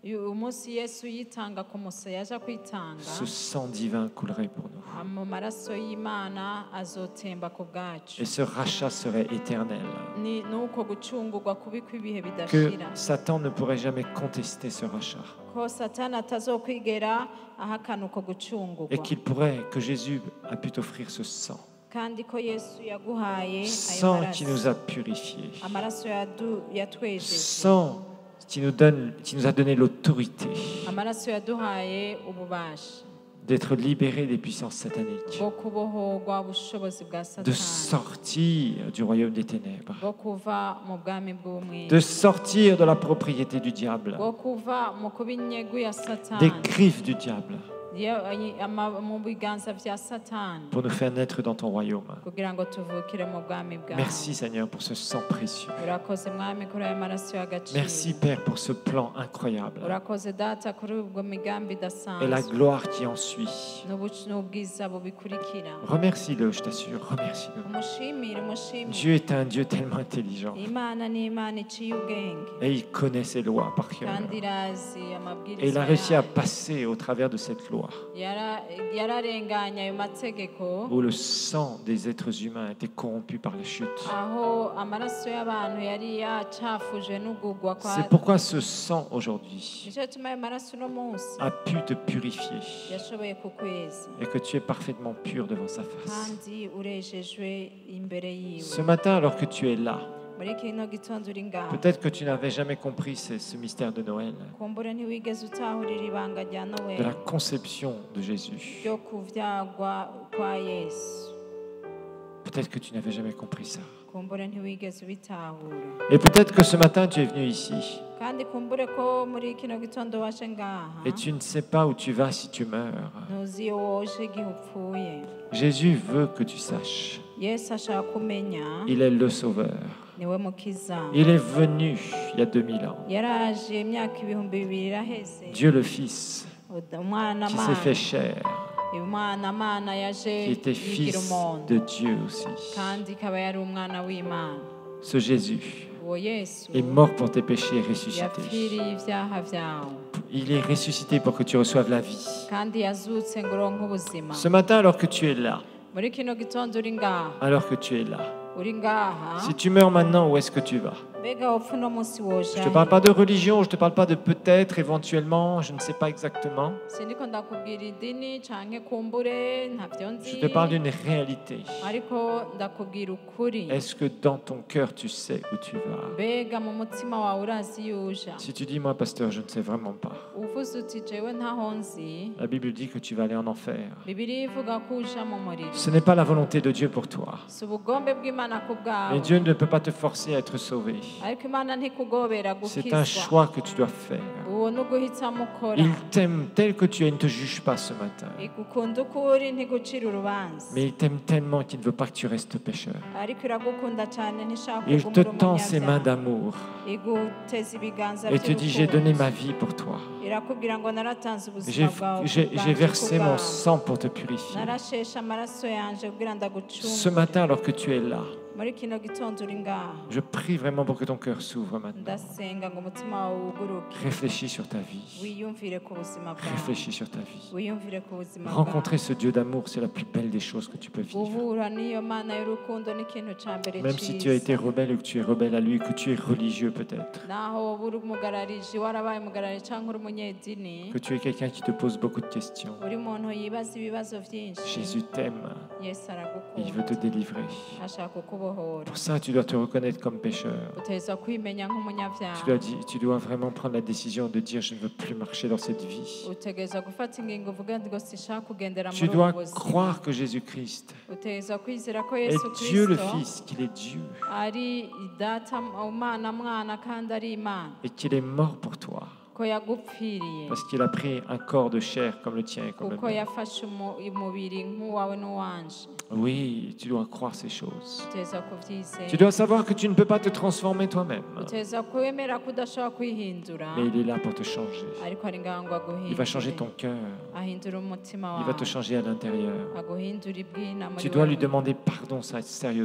[SPEAKER 2] uyu munsi yesu yitanga ku musaya yaje kwitanga
[SPEAKER 1] ce sang divin coulerait pour nous.
[SPEAKER 2] mu maraso y'Imana azotemba ku bwacu
[SPEAKER 1] Et ce rachat serait éternel.
[SPEAKER 2] ni nuko gucungurwa kubi kw'ibihe
[SPEAKER 1] Que
[SPEAKER 2] bidashira
[SPEAKER 1] Satan ne pourrait jamais contester ce rachat.
[SPEAKER 2] ko satani atazokwigera ahakana uko gucungurwa
[SPEAKER 1] Et qu'il pourrait, que Jésus a pu t'offrir ce sang.
[SPEAKER 2] kandi ko yesu yaguhaye ayo
[SPEAKER 1] Sang qui nous
[SPEAKER 2] maraso
[SPEAKER 1] a purifiés.
[SPEAKER 2] amaraso yadu- yatwejeje
[SPEAKER 1] Sang qui nous, donne, qui nous a donné l'autorité
[SPEAKER 2] amaraso yaduhaye ububasha
[SPEAKER 1] d'être libérés des puissances sataniques,
[SPEAKER 2] bwo kubohorwa ubushobozi bwa
[SPEAKER 1] de
[SPEAKER 2] satani
[SPEAKER 1] sortir du royaume des ténèbres,
[SPEAKER 2] bwo kuva mu bwami bw'umwijima
[SPEAKER 1] de sortir de la propriété du diable,
[SPEAKER 2] bwo kuva mu kuba inyegu ya
[SPEAKER 1] des
[SPEAKER 2] satani
[SPEAKER 1] griffes du diable,
[SPEAKER 2] ya- ama- mu biganza vya satani
[SPEAKER 1] pour nous faire naître dans ton royaume.
[SPEAKER 2] kugira ngo tuvukire mu bwami bwawe
[SPEAKER 1] Merci Seigneur pour ce sang précieux.
[SPEAKER 2] urakoze mwami kuri ayo maraso y'agaciro
[SPEAKER 1] Merci Père pour ce plan incroyable
[SPEAKER 2] urakoze data kuri ubwo migambi
[SPEAKER 1] et la
[SPEAKER 2] idasanzwe
[SPEAKER 1] gloire qui en suit.
[SPEAKER 2] n'ubuc- n'ubwiza bubikurikira
[SPEAKER 1] Remercie-le, je t'assure, remercie-le.
[SPEAKER 2] umushimire umushimire
[SPEAKER 1] Dieu est un Dieu tellement intelligent
[SPEAKER 2] imana ni imana iciye ubwenge
[SPEAKER 1] et il connaît ses lois par cœur.
[SPEAKER 2] kandi irazi
[SPEAKER 1] Et il
[SPEAKER 2] amabwiriza
[SPEAKER 1] a réussi à
[SPEAKER 2] yayo.
[SPEAKER 1] passer au travers de cette loi
[SPEAKER 2] Yara- yararenganya ayo mategeko
[SPEAKER 1] où le sang des êtres humains était corrompu par la chute.
[SPEAKER 2] aho amaraso y'abantu yari yacafuje n'ugugwa kwa
[SPEAKER 1] C'est pourquoi ce sang aujourd'hui
[SPEAKER 2] nicyo gituma ayo maraso uno munsi
[SPEAKER 1] a pu te purifier
[SPEAKER 2] yashoboye kukweza
[SPEAKER 1] et que tu es parfaitement pur devant sa face.
[SPEAKER 2] kandi urejejwe imbere yiwe
[SPEAKER 1] Ce matin, alors que tu es là,
[SPEAKER 2] muri kino gitondo uri ngaho
[SPEAKER 1] peut-être que tu n'avais jamais compris ce, ce mystère de Noël,
[SPEAKER 2] kumbura ntiwigeze utahurira ibanga rya
[SPEAKER 1] de
[SPEAKER 2] noweli
[SPEAKER 1] la conception de Jésus.
[SPEAKER 2] ryo kuvyagwa kwa yesu
[SPEAKER 1] Peut-être que tu n'avais jamais compris ça.
[SPEAKER 2] kumbura ntiwigeze ubitahura
[SPEAKER 1] Et peut-être que ce matin, tu es venu ici
[SPEAKER 2] kandi kumbure ko muri kino gitondo waje ngaha
[SPEAKER 1] et tu ne sais pas où tu vas si tu meurs.
[SPEAKER 2] ntuzi iyo woje igihe upfuye
[SPEAKER 1] Jésus veut que tu saches.
[SPEAKER 2] yesu ashaka kumenya
[SPEAKER 1] Il est le Sauveur.
[SPEAKER 2] niwe mukiza
[SPEAKER 1] Il est venu il y a deux mille ans.
[SPEAKER 2] yaraje imyaka ibihumbi bibiri iraheze
[SPEAKER 1] Dieu le Fils,
[SPEAKER 2] umwana
[SPEAKER 1] qui s'est
[SPEAKER 2] mana
[SPEAKER 1] fait chair,
[SPEAKER 2] umwana mana yaje
[SPEAKER 1] qui était
[SPEAKER 2] yigira
[SPEAKER 1] Fils
[SPEAKER 2] umuntu
[SPEAKER 1] de Dieu aussi.
[SPEAKER 2] kandi ikaba yari umwana w'imana
[SPEAKER 1] Ce Jésus
[SPEAKER 2] uwo yesu
[SPEAKER 1] est mort pour tes péchés et ressuscité.
[SPEAKER 2] yapfiriye ibyaha byawe
[SPEAKER 1] Il est ressuscité pour que tu reçoives la vie.
[SPEAKER 2] kandi yazutse ngo uronke ubuzima
[SPEAKER 1] Ce matin, alors que tu es là,
[SPEAKER 2] muri kino gitondo uri ngaha
[SPEAKER 1] alors que tu es là,
[SPEAKER 2] uri ngaha
[SPEAKER 1] si tu meurs maintenant, où est-ce que tu vas?
[SPEAKER 2] mbega wopfa uno munsi woje
[SPEAKER 1] Je ne te parle pas de religion, je ne te parle pas de peut-être, éventuellement, je ne sais pas exactement.
[SPEAKER 2] sindiko ndakubwira idini canke kumbure ntavyo nzi
[SPEAKER 1] Je te parle d'une réalité.
[SPEAKER 2] ariko ndakubwira ukuri
[SPEAKER 1] Est-ce que dans ton cœur, tu sais où tu vas?
[SPEAKER 2] mbega mu mutima wawe urazi iyo uja
[SPEAKER 1] Si tu dis, moi, pasteur, je ne sais vraiment pas.
[SPEAKER 2] uvuze uti jewe ntaho nzi
[SPEAKER 1] La Bible dit que tu vas aller en enfer.
[SPEAKER 2] bibiliya ivuga ko uja mu muriro
[SPEAKER 1] Ce n'est pas la volonté de Dieu pour toi.
[SPEAKER 2] si ubugombe bw'imana ku bwawe
[SPEAKER 1] Et Dieu ne peut pas te forcer à être sauvé.
[SPEAKER 2] ariko imana ntikugobera
[SPEAKER 1] C'est un
[SPEAKER 2] gukizwa
[SPEAKER 1] choix que tu dois faire.
[SPEAKER 2] uwo ni uguhitamo ukora
[SPEAKER 1] Il t'aime tel que tu es, il ne te juge pas ce matin.
[SPEAKER 2] igukunda uko uri ntigucira urubanza
[SPEAKER 1] Mais il t'aime tellement qu'il ne veut pas que tu restes pécheur.
[SPEAKER 2] ariko iragukunda cyane ntishaka
[SPEAKER 1] Il te
[SPEAKER 2] kugumura
[SPEAKER 1] tend ses mains
[SPEAKER 2] umunyabyaha
[SPEAKER 1] d'amour
[SPEAKER 2] iguteza ibiganza
[SPEAKER 1] et te dit, j'ai donné
[SPEAKER 2] by'urukundo
[SPEAKER 1] ma vie pour toi.
[SPEAKER 2] irakubwira ngo naratanze
[SPEAKER 1] J'ai
[SPEAKER 2] ubuzima bwawe
[SPEAKER 1] j'ai-
[SPEAKER 2] ku
[SPEAKER 1] j'ai
[SPEAKER 2] bwanjye,
[SPEAKER 1] versé
[SPEAKER 2] ku
[SPEAKER 1] mon
[SPEAKER 2] bwawe.
[SPEAKER 1] sang pour te purifier.
[SPEAKER 2] narasheshe amaraso yanje kugira
[SPEAKER 1] Ce
[SPEAKER 2] ndagucungure
[SPEAKER 1] matin, alors que tu es là,
[SPEAKER 2] muri kino gitondo uri ngaha
[SPEAKER 1] je prie vraiment pour que ton cœur s'ouvre maintenant.
[SPEAKER 2] ndasenga ngo umutima wawe wuguruke
[SPEAKER 1] Réfléchis sur ta vie.
[SPEAKER 2] wiyumvire ku buzima bwawe
[SPEAKER 1] Réfléchis sur ta vie.
[SPEAKER 2] wiyumvire ku buzima bwawe
[SPEAKER 1] Rencontrer ce Dieu d'amour, c'est la plus belle des choses que tu peux vivre.
[SPEAKER 2] guhura n'iyo mana y'urukundo ni ikintu ca mbere
[SPEAKER 1] Même si tu as été
[SPEAKER 2] ciza
[SPEAKER 1] rebelle ou que tu es rebelle à lui, que tu es religieux peut-être,
[SPEAKER 2] naho woba uri umugarariji warabaye umugarariji cyangwa uri umunyedini
[SPEAKER 1] que tu es quelqu'un qui te pose beaucoup de questions.
[SPEAKER 2] uri umuntu yibaza ibibazo byinshi
[SPEAKER 1] Jésus t'aime,
[SPEAKER 2] yesu
[SPEAKER 1] il veut
[SPEAKER 2] aragukunda
[SPEAKER 1] te délivrer.
[SPEAKER 2] ashaka kukubohora
[SPEAKER 1] Pour ça, tu dois te reconnaître comme pécheur.
[SPEAKER 2] uteza kwimenya
[SPEAKER 1] Tu
[SPEAKER 2] nk'umunyabyaha
[SPEAKER 1] dois, di- tu dois vraiment prendre la décision de dire je ne veux plus marcher dans cette vie.
[SPEAKER 2] utegereza gufata ingingo uvuga ngo sinshaka kugendera
[SPEAKER 1] Tu
[SPEAKER 2] muri ubu
[SPEAKER 1] dois
[SPEAKER 2] buzima
[SPEAKER 1] croire que Jésus-Christ
[SPEAKER 2] utegereza kwizera ko
[SPEAKER 1] est
[SPEAKER 2] yesu
[SPEAKER 1] Dieu le
[SPEAKER 2] kristo
[SPEAKER 1] Fils, qu'il est Dieu
[SPEAKER 2] ari data umwana mwana kandi ari imana
[SPEAKER 1] et qu'il est mort pour toi.
[SPEAKER 2] ko yagupfiriye
[SPEAKER 1] Parce qu'il a pris un corps de chair comme le tien et comme le
[SPEAKER 2] kuko
[SPEAKER 1] mien.
[SPEAKER 2] yafashe umu- umubiri nk'uwawe n'uwanje
[SPEAKER 1] Oui, tu dois croire ces choses.
[SPEAKER 2] utegereza kubyizera
[SPEAKER 1] Tu dois savoir que tu ne peux pas te transformer toi-même.
[SPEAKER 2] utegereza kwemera ko udashobora kwihindura
[SPEAKER 1] Mais il est là pour te changer.
[SPEAKER 2] ariko ari ngaho ngo
[SPEAKER 1] Il va changer
[SPEAKER 2] aguhindure
[SPEAKER 1] ton cœur.
[SPEAKER 2] ahindura umutima
[SPEAKER 1] Il va te
[SPEAKER 2] wawe
[SPEAKER 1] changer à l'intérieur.
[SPEAKER 2] aguhindura ibwina muri
[SPEAKER 1] Tu dois lui
[SPEAKER 2] wowe
[SPEAKER 1] demander pardon ça, sérieusement.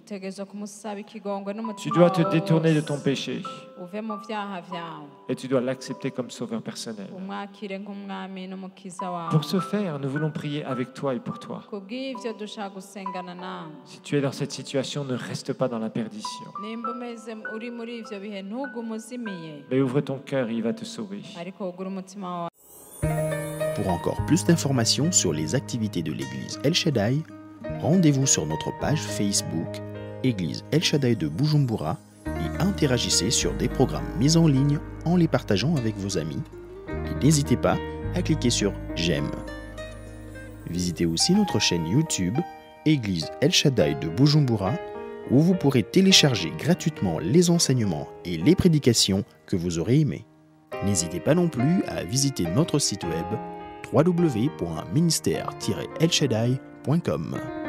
[SPEAKER 2] utegerezwa kumusaba ikigongwe
[SPEAKER 1] Tu
[SPEAKER 2] n'umutima
[SPEAKER 1] dois te
[SPEAKER 2] wawe
[SPEAKER 1] détourner de
[SPEAKER 2] wose.
[SPEAKER 1] ton péché
[SPEAKER 2] uve mu vyaha vyawe
[SPEAKER 1] et tu dois l'accepter comme sauveur personnel.
[SPEAKER 2] umwakire nk'umwami n'umukiza wawe.
[SPEAKER 1] Pour ce faire, nous voulons prier avec toi et pour toi.
[SPEAKER 2] kubw'ivyo dushaka gusengana nawe.
[SPEAKER 1] Si tu es dans cette situation, ne reste pas dans la perdition,
[SPEAKER 2] nimba umeze uri muri ivyo bihe ntugume uzimiye,
[SPEAKER 1] mais ouvre ton cœur et il va te sauver.
[SPEAKER 2] ariko wugure umutima wawe.
[SPEAKER 3] Pour encore plus d'informations sur les activités de l'église El Shaddai, rendez-vous sur notre page Facebook Église El Shaddai de Bujumbura et interagissez sur des programmes mis en ligne en les partageant avec vos amis. Et n'hésitez pas à cliquer sur J'aime. Visitez aussi notre chaîne YouTube Église El Shaddai de Bujumbura où vous pourrez télécharger gratuitement les enseignements et les prédications que vous aurez aimés. N'hésitez pas non plus à visiter notre site web w w w point ministère tiret el shaddai point com.